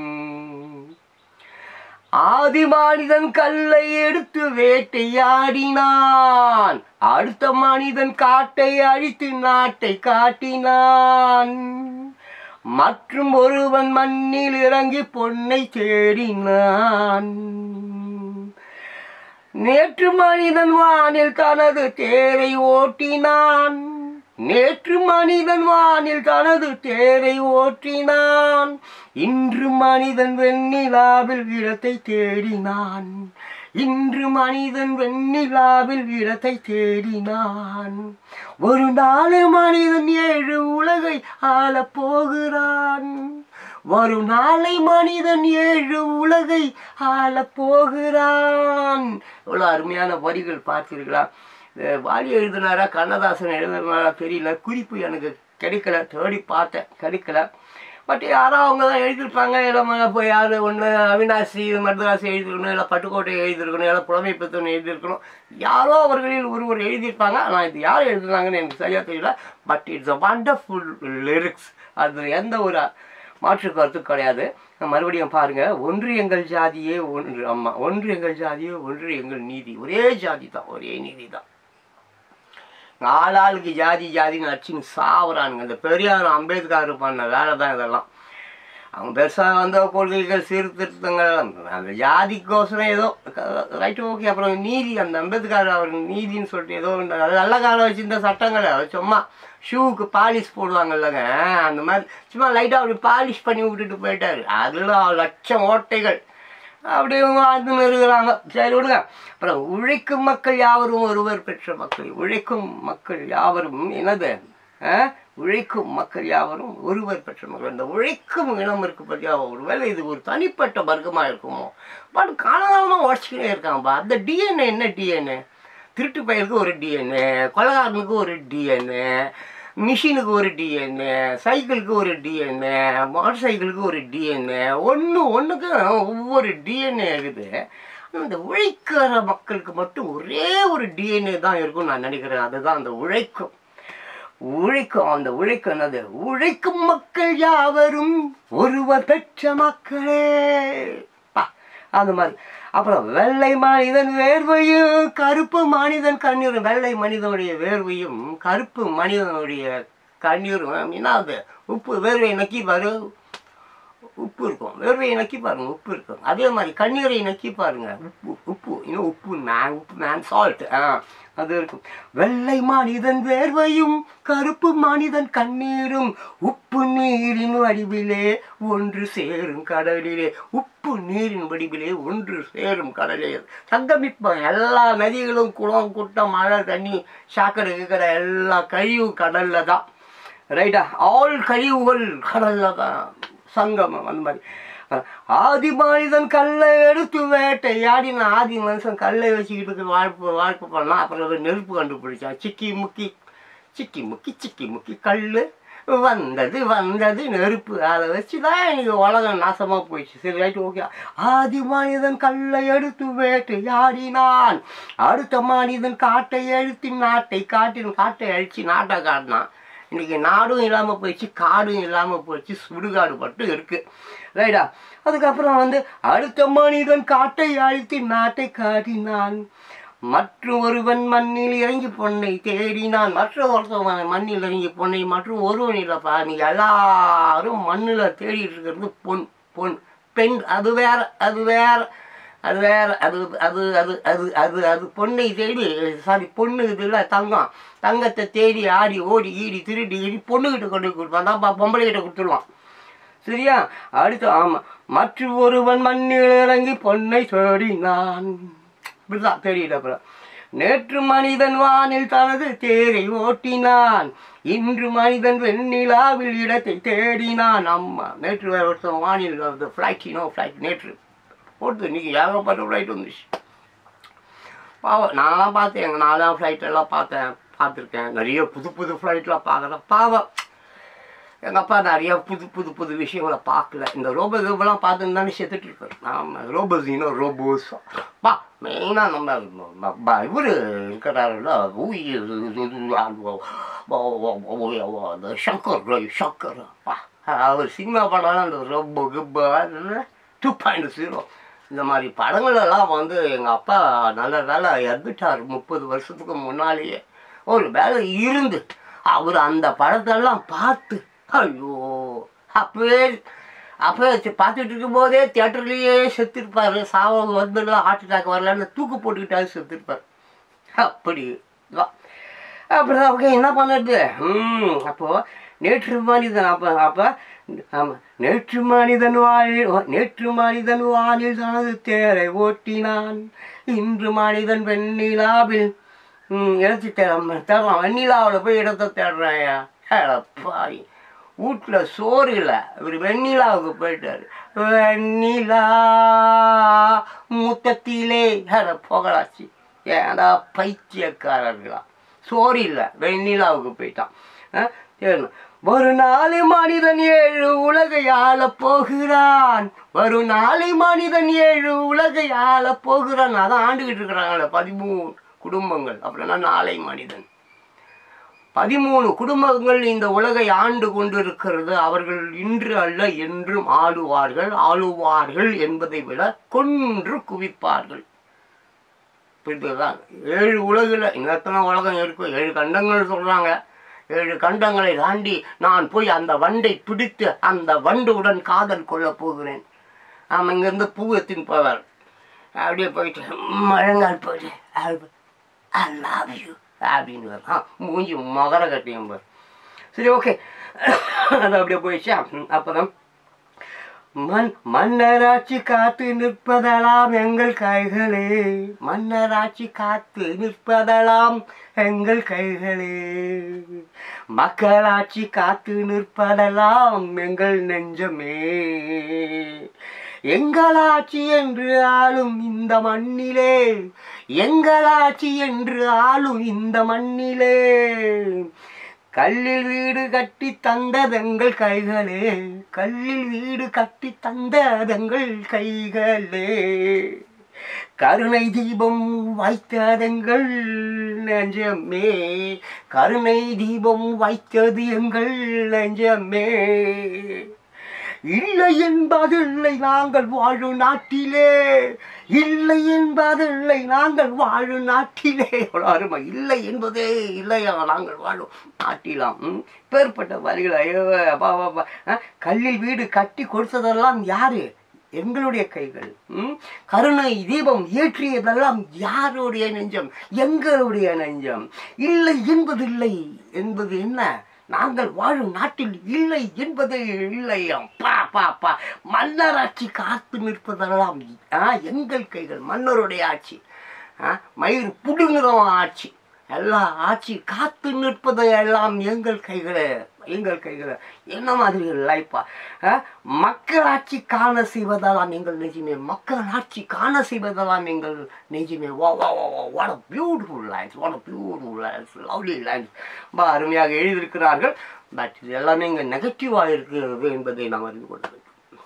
ஆதி மனிதன் கல்லை எடுத்து வேட்டையாடினான் அடுத்த மனிதன் காட்டை அழித்து நாட்டை காட்டினான் மற்றும் ஒருவன் மண்ணில் இறங்கி பொன்னை தேடினான் நேற்று மனிதன் வானில் தனது தேரை ஓட்டினான் நேற்று மனிதன் வானில் தனது தேரை ஓட்டினான் இன்று மனிதன் வெண்ணிலாவில் இடத்தை தேடினான் இன்று மனிதன் வெண்ணிலாவில் இடத்தை தேடினான் ஒரு நாள் மனிதன் ஏழு உலகை ஆளப் போகிறான் ஒரு நாளை மனிதன் ஏழு உலகை ஆளப் போகிறான். இவ்வளோ அருமையான வரிகள் பார்த்தீர்களா? வாலி எழுதினாரா கண்ணதாசன் எழுதினாரா தெரியல, குறிப்பு எனக்கு கிடைக்கல, தேடி பார்த்தேன் கிடைக்கல. பட் யாரோ அவங்க தான் எழுதியிருப்பாங்க. இல்லை போய் யார் ஒன்று அவினாசி மருதராசி எழுதியிருக்கணும், இல்லை பட்டுக்கோட்டை எழுதியிருக்கணும், இல்லை புலமை பெற்றவன் எழுதியிருக்கணும், யாரோ அவர்களில் ஒருவர் எழுதியிருப்பாங்க. ஆனால் இது யார் எழுதுனாங்கன்னு எனக்கு சரியாக தெரியல. But it's a wonderful lyrics. அது எந்த ஒரு மாற்று கருத்து கிடையாது. மறுபடியும் பாருங்கள், ஒன்று எங்கள் ஜாதியே ஒன்று, ஆமாம், ஒன்று எங்கள் ஜாதியே ஒன்று எங்கள் நீதி. ஒரே ஜாதி தான், ஒரே நீதி தான். ஆளாளுக்கு ஜாதி ஜாதின்னு அடிச்சுன்னு சாவுறானுங்க. இந்த பெரியார் அம்பேத்கர் பண்ண வேலை தான் இதெல்லாம். அவங்க பெருசாக வந்த கொள்கைகள் சீர்திருத்தங்கள் அந்த ஜாதிக்கோசரம் ஏதோ ரைட்டு ஓகே. அப்புறம் நீதி, அந்த அம்பேத்கர் அவர் நீதின்னு சொல்லிட்டு ஏதோ நல்ல காலம் வச்சுருந்த சட்டங்களை சும்மா ஷூவுக்கு பாலிஷ் போடுவாங்கல்லங்க, அந்த மாதிரி சும்மா லைட்டாக அப்படி பாலிஷ் பண்ணி விட்டுட்டு போயிட்டார். அதில் லட்சம் ஓட்டைகள் அப்படி வாழ்ந்து இருக்கிறாங்க. சரி விடுங்க. அப்புறம் உழைக்கும் மக்கள் யாவரும் ஒருவர் பெற்ற மக்கள். உழைக்கும் மக்கள் யாவரும் என்னது? உழைக்கும் மக்கள் யாவரும் ஒருவர் பெற்ற மக்கள். இந்த உழைக்கும் இனம் இருக்கு பற்றியா? ஒருவேளை இது ஒரு தனிப்பட்ட வர்க்கமாக இருக்குமோ? பட் காலகாலமாக உடச்சிக்கிட்டே இருக்காங்கப்பா. அந்த டிஎன்ஏ என்ன டிஎன்ஏ? திருட்டு பயிருக்கு ஒரு டிஎன்ஏ, கொலகாரனுக்கு ஒரு டிஎன்ஏ, மிஷினுக்கு ஒரு டிஎன்ஏ, சைக்கிளுக்கு ஒரு டிஎன்ஏ, மோட்டர் சைக்கிளுக்கு ஒரு டிஎன்ஏ, ஒன்று ஒன்றுக்கு ஒவ்வொரு டிஎன்ஏ இருக்குது. அந்த உழைக்கிற மக்களுக்கு மட்டும் ஒரே ஒரு டிஎன்ஏ தான் இருக்கும்னு நான் நினைக்கிறேன். அதுதான் அந்த உழைக்கும். உழைக்கும் அந்த உழைக்கும் என்னது? உழைக்கும் மக்கள் யாவரும் ஒருவர் பெற்ற மக்களே. அந்த மாதிரி. அப்புறம் வெள்ளை மனிதன் வேர்வையும் கருப்பு மனிதன் கண்ணீரும். வெள்ளை மனிதனுடைய வேர்வையும் கருப்பு மனிதனுடைய கண்ணீரும் என்னாவது? உப்பு. வேர்வையை நக்கி பாரு, உப்பு இருக்கும். வேர்வையை நக்கி பாருங்க, உப்பு இருக்கும். அதே மாதிரி கண்ணீரை நக்கி பாருங்க, உப்பு. உப்பு இன்னும் உப்பு மேன் உப்பு மேன் சால்ட் ஆ அது இருக்கும். வெள்ளை மனிதன் வேர்வையும் கருப்பு மனிதன் கண்ணீரும் உப்பு நீரின் வடிவிலே ஒன்று சேரும் கடலிலே. உப்பு நீரின் வடிவிலே ஒன்று சேரும் கடலே. சங்கமிப்போம். எல்லா நதிகளும் குளம் குட்டம் மழை தண்ணி சாக்கடை இருக்கிற எல்லா கழிவு கடல்ல தான். ரைட்டா? ஆல் கழிவுகள் கடல்ல தான் சங்கமம். அந்த மாதிரி ஆதி மனிதன் கல்லை எடுத்து வேட்டையாடின. ஆதி மனுஷன் கல்லை வச்சுக்கிட்டு வாழ்ப்பு வாழ்ப்பு பண்ணலாம். அப்புறம் நெருப்பு கண்டுபிடிச்சான். சிக்கி முக்கி சிக்கி முக்கி சிக்கி முக்கி கல் வந்தது வந்தது நெருப்பு. அதை வச்சு தான் எனக்கு உலகம் நாசமாக போயிடுச்சு. சரி ரைட்டு ஓகே. ஆதி மனிதன் கல்லை எடுத்து வேட்டையாடினான் அடுத்த மனிதன் காட்டை அழித்து நாட்டை காட்டின். காட்டை அழித்து நாட்டை காட்டினான். இன்றைக்கி நாடும் இல்லாமல் போயிடுச்சு, காடும் இல்லாமல் போயிடுச்சு, சுடுகாடு மட்டும் இருக்குது. ரைட்டா? அதுக்கப்புறம் வந்து அடுத்த மனிதன் காட்டை அழித்து நாட்டை காட்டினான். மற்றும் ஒருவன் மண்ணில் இறங்கி பொன்னை தேடினான். மற்ற ஒருத்தவன் மண்ணில் இறங்கி பொன்னை மற்றும் ஒருவன் இல்லைப்பா. நீங்கள் எல்லாரும் மண்ணில் தேடிட்டு இருக்கிறது பொன் பொன் பெண். அது வேற அது வேற அது வேற அது அது அது அது அது அது பொண்ணை தேடி சாரி பொண்ணு இதில் தங்கம். தங்கத்தை தேடி ஆடி ஓடி ஈடி திருடி ஈடி பொண்ணுக்கிட்ட கொண்டு கொடுப்பான். தான் பொம்பளைகிட்ட கொடுத்துருவான். சரியா? அடுத்து ஆமாம். மற்ற ஒருவன் மண்ணில் இறங்கி பொன்னை தேடினான். இப்படிதான் தேடிட்டு. அப்புறம் நேற்று மனிதன் வானில் தனது தேரை ஓட்டினான், இன்று மனிதன் வெண்ணிலாவில் இடத்தை தேடினான். அம்மா நேற்று வேறு ஒருத்தன் வானில் ஃப்ளைட் இன்னும் ஃப்ளைட் நேற்று போட்டு இன்றைக்கி ஏகப்பட்ட ஃப்ளைட் வந்துச்சு. பாவம் நான்லாம் பார்த்தேன், எங்கள் நாலாம் ஃப்ளைட்டெல்லாம் பார்த்தேன் பார்த்துருக்கேன். நிறைய புது புது ஃப்ளைட்லாம் பார்க்குறேன். பாவம் எங்கள் அப்பா நிறைய புது புது புது விஷயங்களை பார்க்கல. இந்த ரோபோ ரோபோலாம் பார்த்துன்னு தானே செத்துட்டு இருப்பார். ஆமாம் ரோபோஸ் இன்னும் ரோபோஸ் பா மெயினாக நம்ம இவர் இருக்கிறாருல சங்கர் சங்கர் பா அவர் சினிமா படம் அந்த ரோபோ கிப்போ டூ பாயிண்ட் ஜீரோ இந்த மாதிரி படங்களெல்லாம் வந்து எங்கள் அப்பா நல்ல வேலை இறந்துட்டார் முப்பது வருஷத்துக்கு முன்னாலேயே. ஒரு வேலை இருந்து அவர் அந்த படத்தெல்லாம் பார்த்து ஐயோ அப்பவே அப்போ பார்த்துட்டு இருக்கும்போதே தியேட்டர்லேயே செத்துருப்பார். சாவம் வந்துடலாம், ஹார்ட் அட்டாக் வரலான்னு தூக்கு போட்டுக்கிட்டாலும் செத்துருப்பார். அப்படி அப்புறம் ஓகே என்ன பண்ணுறது. ம் அப்போது நேற்று மனிதன் அப்போ அப்போ ஆமாம் நேற்று மனிதன் வாழில் நேற்று மனிதன் வாழில் தனது தேரை ஓட்டினான், இன்று மனிதன் வெண்ணிலாவில் இடத்தை தேட தேடலாம். வெண்ணிலாவில் போய் இடத்தை தேடுறாயா பாய். வீட்டில் சோறு இல்லை, இவர் வெண்ணிலாவுக்கு போயிட்டார். வெண்ணிலா முத்தத்திலே அட புகழாச்சு. ஏடா பைத்தியக்காரர்களா, சோறு இல்லை வெண்ணிலாவுக்கு போயிட்டான். ஒரு நாளை மனிதன் ஏழு உலகை ஆள போகிறான், ஒரு நாளை மனிதன் ஏழு உலகை ஆள போகிறான். அதான் ஆண்டுகிட்டு இருக்கிறாங்களே பதிமூணு குடும்பங்கள். அப்படின்னா நாளை மனிதன் பதிமூணு குடும்பங்கள் இந்த உலகை ஆண்டு கொண்டிருக்கிறது. அவர்கள் இன்று அல்ல என்றும் ஆளுவார்கள். ஆளுவார்கள் என்பதை விட கொன்று குவிப்பார்கள். புரிந்துதான். ஏழு உலகில் இன்னத்தனை உலகம் இருக்கும், ஏழு கண்டங்கள் சொல்கிறாங்க. ஏழு கண்டங்களை தாண்டி நான் போய் அந்த வண்டை பிடித்து அந்த வண்டுடன் காதல் கொள்ள போகிறேன். நாம் இங்கேருந்து பூவத்தின் போவார் அப்படியே போயிட்டு மழங்கால் போயிட்டு ஐ லவ் யூ அப்படின்னு வரும். மூஞ்சி மகர கட்டியும் பார். சரி ஓகே அது அப்படியே போயிடுச்சு. அப்போதான் மண் மன்னராட்சி காத்து நிற்பதெல்லாம் எங்கள் கைகளே, மன்னராட்சி காத்து நிற்பதெல்லாம் எங்கள் கைகளே, மக்களாட்சி காத்து நிற்பதெல்லாம் எங்கள் நெஞ்சமே, எங்களாட்சி என்று ஆளும் இந்த மண்ணிலே, எங்களாட்சி என்று ஆளும் இந்த மண்ணிலே, கல்லில் வீடு கட்டி தந்ததெங்கள் கைகளே, கல்லில் வீடு கட்டி தந்ததெங்கள் கைகளே, கருணை தீபம் வைத்ததெங்கள் நெஞ்சமே, கருணை தீபம் வைத்தது எங்கள் நெஞ்சமே, இல்லை என்பதில்லை நாங்கள் வாழும் நாட்டிலே, இல்லை என்பதில்லை நாங்கள் வாழும் நாட்டிலே. எவ்வளோ அருமை. இல்லை என்பதே இல்லையா நாங்கள் வாழும் நாட்டிலாம். பேர்பட்ட வரிகள். ஐயோ அப்பா அப்பா கல்லில் வீடு கட்டி கொடுத்ததெல்லாம் யாரு? எங்களுடைய கைகள். கருணை தீபம் ஏற்றியதெல்லாம் யாருடைய நெஞ்சம்? எங்களுடைய நெஞ்சம். இல்லை என்பதில்லை என்பது என்ன? நாங்கள் வாழும் நாட்டில் இல்லை என்பதே இல்லையாம். பா பா பா மன்னராட்சி காத்து நிற்பதெல்லாம் எங்கள் கைகள். மன்னருடைய ஆட்சி, மயிர் புடுங்குறோம் ஆட்சி, எல்லா ஆட்சி காத்து நிற்பது எல்லாம் எங்கள் கைகளே, எங்கள் கைகளை. என்ன மாதிரி லைஃப்பா? மக்களாட்சி காண செய்வதெல்லாம் எங்கள் நெஞ்சுமே, மக்கள் ஆட்சி காண செய்வதெல்லாம் எங்கள் நெஞ்சுமே. வா வா வா வா what a beautiful lines, what a beautiful lines, lovely lines. ரொம்ப அருமையாக எழுதியிருக்கிறார்கள். பட் இது எல்லாமே இங்கே நெகட்டிவாக இருக்கிறது என்பதை நாம் அறிந்து கொள்வது.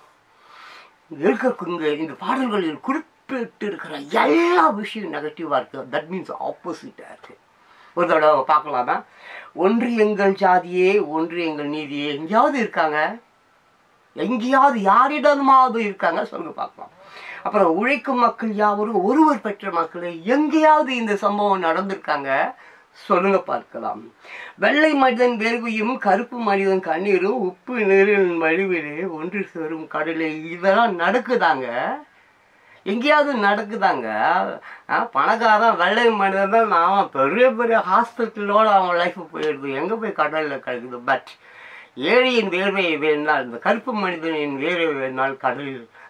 இருக்க இந்த பாடல்களில் குறிப்பிட்டு இருக்கிற எல்லா விஷயம் நெகட்டிவாக இருக்குது. தட் மீன்ஸ் ஆப்போசிட்டாக இருக்குது. ஒரு தடவை பார்க்கலாமா? ஒன்று எங்கள் ஜாதியே, ஒன்று எங்கள் நீதியே. எங்கேயாவது இருக்காங்க? எங்கேயாவது யாரிடமாவது இருக்காங்க? சொல்லுங்க பார்க்கலாம். அப்புறம் உழைக்கும் மக்கள் யாவரும் ஒருவர் பெற்ற மக்களே, எங்கேயாவது இந்த சம்பவம் நடந்திருக்காங்க? சொல்லுங்க பார்க்கலாம். வெள்ளை மனிதன் வேர்வையும் கருப்பு மனிதன் கண்ணீரும் உப்பு நீரின் வடிவிலே ஒன்று சேரும் கடலே. இதெல்லாம் நடக்குதாங்க? எங்கேயாவது நடக்குதாங்க? பணக்காரன் வெள்ளை மனிதன் தான் நான் பெரிய பெரிய ஹாஸ்பிட்டலோடு அவன் லைஃப் போயிடுது, எங்கே போய் கடலில் கிடைக்குது. பட் ஏழையின் வேர்வையை வேணால், இந்த கருப்பு மனிதனின் வேர்வை வேணால் கடலில்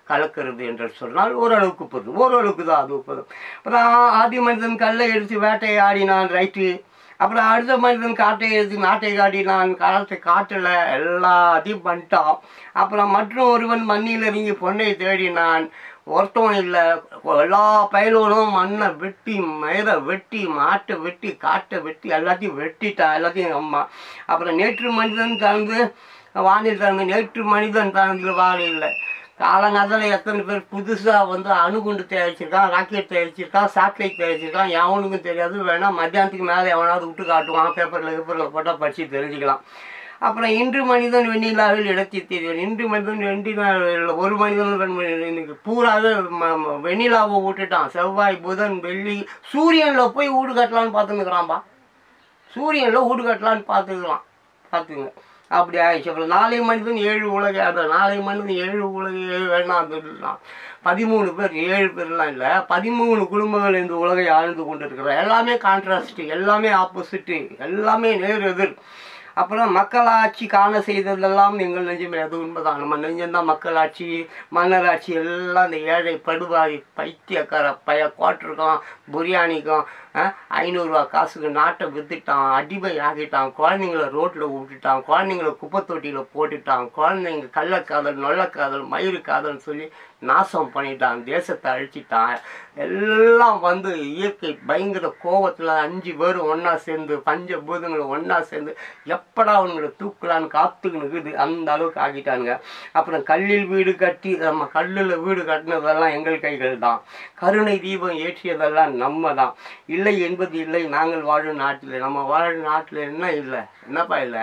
கலக்கிறது என்று சொன்னால் ஓரளவுக்கு போதும், ஓரளவுக்கு தான் அது போதும். அப்புறம் ஆதி மனிதன் கல்லை எடுத்து வேட்டையாடினான், ரைட்டு. அப்புறம் அடுத்த மனிதன் காட்டை எடுத்து நாட்டை காட்டினான், காலத்தை காட்டலை, எல்லாத்தையும் பண்ணிட்டான். அப்புறம் மற்றும் ஒருவன் மண்ணில் இறங்கி பொண்ணை தேடினான், ஒருத்தவன் இல்லை. எல்லா பயிலும் மண்ணை வெட்டி மயிரை வெட்டி மாட்டை வெட்டி காட்டை வெட்டி எல்லாத்தையும் வெட்டிட்டான், எல்லாத்தையும் அம்மா. அப்புறம் நேற்று மனிதன் கலந்து வானில் கலந்து நேற்று மனிதன் கலந்து வானில் காலங்காலத்தில் எத்தனை பேர் புதுசாக வந்து அணுகுண்டு தயாரிச்சிருக்கான், ராக்கெட் தயாரிச்சிருக்கான், சேட்டலைட் தயாரிச்சிருக்கான், எவனுக்கும் தெரியாது. வேணால் மத்தியானத்துக்கு மேலே எவனாவது விட்டு காட்டுவான், பேப்பரில் பேப்பரில் போட்டால் படித்து தெரிஞ்சுக்கலாம். அப்புறம் இன்று மனிதன் வெண்ணிலாவில் இடத்தி தெரியும். இன்று மனிதன் வெண்ணிலாவில் ஒரு மனிதன் இன்னைக்கு பூராவே வெண்ணிலாவை விட்டுட்டான். செவ்வாய் புதன் வெள்ளி சூரியனில் போய் வீடு கட்டலான்னு பார்த்துன்னுக்குறான்பா. சூரியனில் வீடு கட்டலான்னு பார்த்துக்கலாம், பார்த்துங்க. அப்படி ஆயிடுச்சு. அப்புறம் நாளை மனிதன் ஏழு உலக, அந்த நாளை மனிதன் ஏழு உலக வேணாம் அப்படின்னா பதிமூணு பேர், ஏழு பேர்லாம் இல்லை, பதிமூணு குடும்பங்கள் இந்த உலகை ஆழ்ந்து கொண்டு இருக்கிற. எல்லாமே கான்ட்ராஸ்ட்டு, எல்லாமே ஆப்போசிட்டு, எல்லாமே நேர் எதிர். அப்புறம் மக்களாட்சி காண செய்ததெல்லாம் எங்கள் நெஞ்சமே, அது உண்மைதான். நம்ம நெஞ்சம்தான் மக்களாட்சி, மன்னராட்சி எல்லாம் இந்த ஏழை படுவாய் பைத்தியக்கார பய கோட்டிருக்கான், பிரியாணிக்கும் ஐநூறுரூவா காசுக்கு நாட்டை விற்றுட்டான், அடிமை ஆகிட்டான், குழந்தைங்கள ரோட்டில் விட்டுட்டான், குழந்தைங்கள குப்பை தொட்டியில் போட்டுட்டான், குழந்தைங்க கள்ளக்காதல் நொல்லக்காதல் மயிறு காதல்னு சொல்லி நாசம் பண்ணிட்டான், தேசத்தை அழிச்சிட்டான். எல்லாம் வந்து இயற்கை பயங்கர கோபத்தில் அஞ்சு பேரும் ஒன்றா சேர்ந்து பஞ்சபூதங்களை ஒன்றா சேர்ந்து எப்படா அவங்களை தூக்கலான்னு காத்துக்குன்னு அந்த அளவுக்கு ஆக்கிட்டானுங்க. அப்புறம் கல்லில் வீடு கட்டி, நம்ம கல்லில் வீடு கட்டினதெல்லாம் எங்கள் கைகள் தான். கருணை தீபம் ஏற்றியதெல்லாம் நம்ம தான். இல்லை என்பது இல்லை நாங்கள் வாழும் நாட்டில். நம்ம வாழும் நாட்டில் என்ன இல்லை, என்னப்பா இல்லை,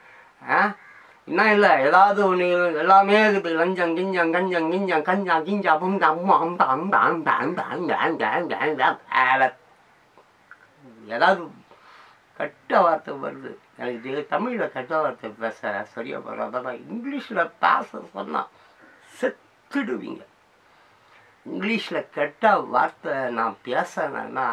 ஆ என்ன இல்லை, ஏதாவது ஒன்று எல்லாமே இருக்குது. லஞ்சம் கிஞ்சம் கஞ்சம் கிஞ்சம் கஞ்சம் கிஞ்சம் அப்பும் அம்மா அம்பா அம்பா அம்பா அம்பா அங்க அங்க ஏதாவது கட்ட வார்த்தை வருது. எனக்கு தமிழில் கட்ட வார்த்தை பேச சரியாக வரும். அதெல்லாம் இங்கிலீஷில் பேச சொன்னால் செத்துடுவீங்க. இங்கிலீஷில் கெட்ட வார்த்தை நான் பேசினேன்னா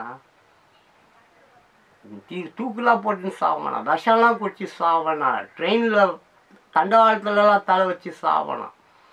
தீ தூக்கெலாம் போட்டுன்னு சாவணும், விஷம்லாம் குடிச்சு சாவணும், ட்ரெயினில் தண்டவாளத்துலலாம் தலை வச்சு சாவணும்,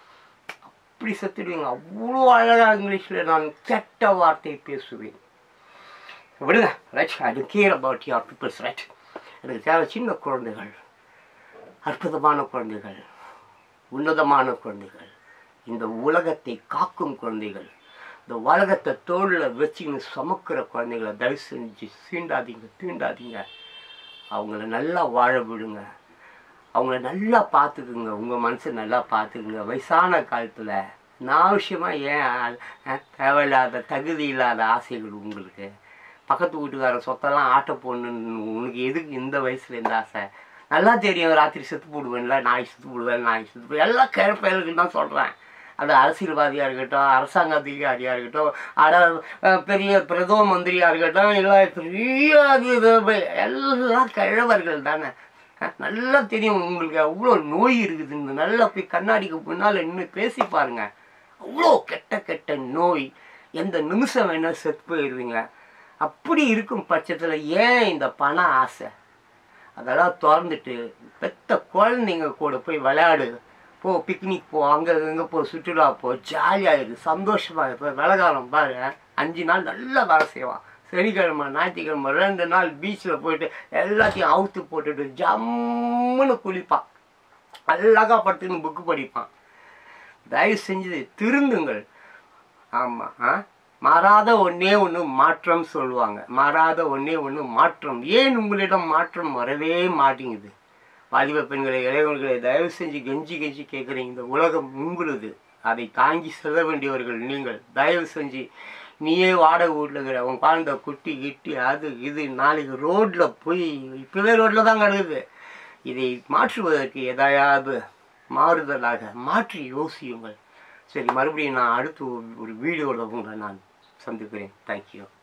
அப்படி செத்துடுவீங்க. அவ்வளோ அழகாக இங்கிலீஷில் நான் கெட்ட வார்த்தை பேசுவேன். விடுங்க, right. I don't care about your peoples, right. எனக்கு தேவை சின்ன குழந்தைகள், அற்புதமான குழந்தைகள், உன்னதமான குழந்தைகள், இந்த உலகத்தை காக்கும் குழந்தைகள், இந்த உலகத்தை தோளில் வச்சுக்கின்னு சமக்கிற குழந்தைகளை தயவு செஞ்சு சீண்டாதீங்க, தீண்டாதீங்க. அவங்கள நல்லா வாழ விடுங்க, அவங்கள நல்லா பார்த்துக்குங்க, உங்கள் மனசை நல்லா பார்த்துக்குங்க. வயசான காலத்தில் அனாவசியமாக ஏன் தேவையில்லாத தகுதி இல்லாத ஆசைகள் உங்களுக்கு, பக்கத்து வீட்டுக்கார சொத்தெல்லாம் ஆட்ட போடணுன்னு உனக்கு எதுக்கு இந்த வயசில் இந்த ஆசை? நல்லா தெரியும், ராத்திரி செத்து போடுவேன்ல, நாய் செத்து போடுவேன், நாய் செத்து போடுவேன், எல்லாம் கிழப்பயலுக்குன்னு தான் சொல்கிறேன். அது அரசியல்வாதியாக இருக்கட்டும், அரசாங்க அதிகாரியாக இருக்கட்டும், அட பெரிய பிரதம மந்திரியாக இருக்கட்டும், இல்லை பெரிய எல்லாம் கிழவர்கள் தானே. நல்லா தெரியும் உங்களுக்கு அவ்வளோ நோய் இருக்குதுன்னு. நல்லா போய் கண்ணாடிக்கு முன்னால் இன்னும் பேசி பாருங்க. அவ்வளோ கெட்ட கெட்ட நோய், எந்த நிமிஷம் வேணால் செத்து போயிடுவீங்க. அப்படி இருக்கும் பட்சத்தில் ஏன் இந்த பண ஆசை? அதெல்லாம் திறந்துட்டு பெத்த குழந்தைங்க கூட போய் விளையாடு, போ பிக்னிக் போ, அங்கே இங்கே போ, சுற்றுலா போ, ஜாலியாக இருக்குது, சந்தோஷமாக இருப்போம். விலகாலம் பாரு, அஞ்சு நாள் நல்லா வேலை செய்வான். சனிக்கிழமை ஞாயிற்றுக்கிழமை ரெண்டு நாள் பீச்சில் போயிட்டு எல்லாத்தையும் அவுத்து போட்டுட்டு ஜம்முன்னு குளிப்பான், அழகாக படுத்துன்னு புக்கு படிப்பான். தயவு செஞ்சு திருந்துங்கள். ஆமாம், ஆ மாறாத ஒன்றே ஒன்று மாற்றம் சொல்லுவாங்க. மாறாத ஒன்றே ஒன்று மாற்றம். ஏன் உங்களிடம் மாற்றம் வரவே மாட்டேங்குது? வாலிப பெண்களை, இளைஞர்களை தயவு செஞ்சு கெஞ்சி கெஞ்சி கேட்குறீங்க. இந்த உலகம் உங்களுது, அதை தாங்கி செல்ல வேண்டியவர்கள் நீங்கள். தயவு செஞ்சு நீயே வாடகை வீட்டில் இருக்கிற உன் குழந்தை குட்டி கிட்டி அது இது நாளைக்கு ரோட்டில் போய் இப்போவே ரோட்டில் தான் கிடக்குது. இதை மாற்றுவதற்கு எதையாவது மாறுதலாக மாற்றி யோசியுங்கள். சரி, மறுபடியும் நான் அடுத்து ஒரு வீடியோவில் உங்களை நான் சந்திக்கிறேன். தேங்க்யூ.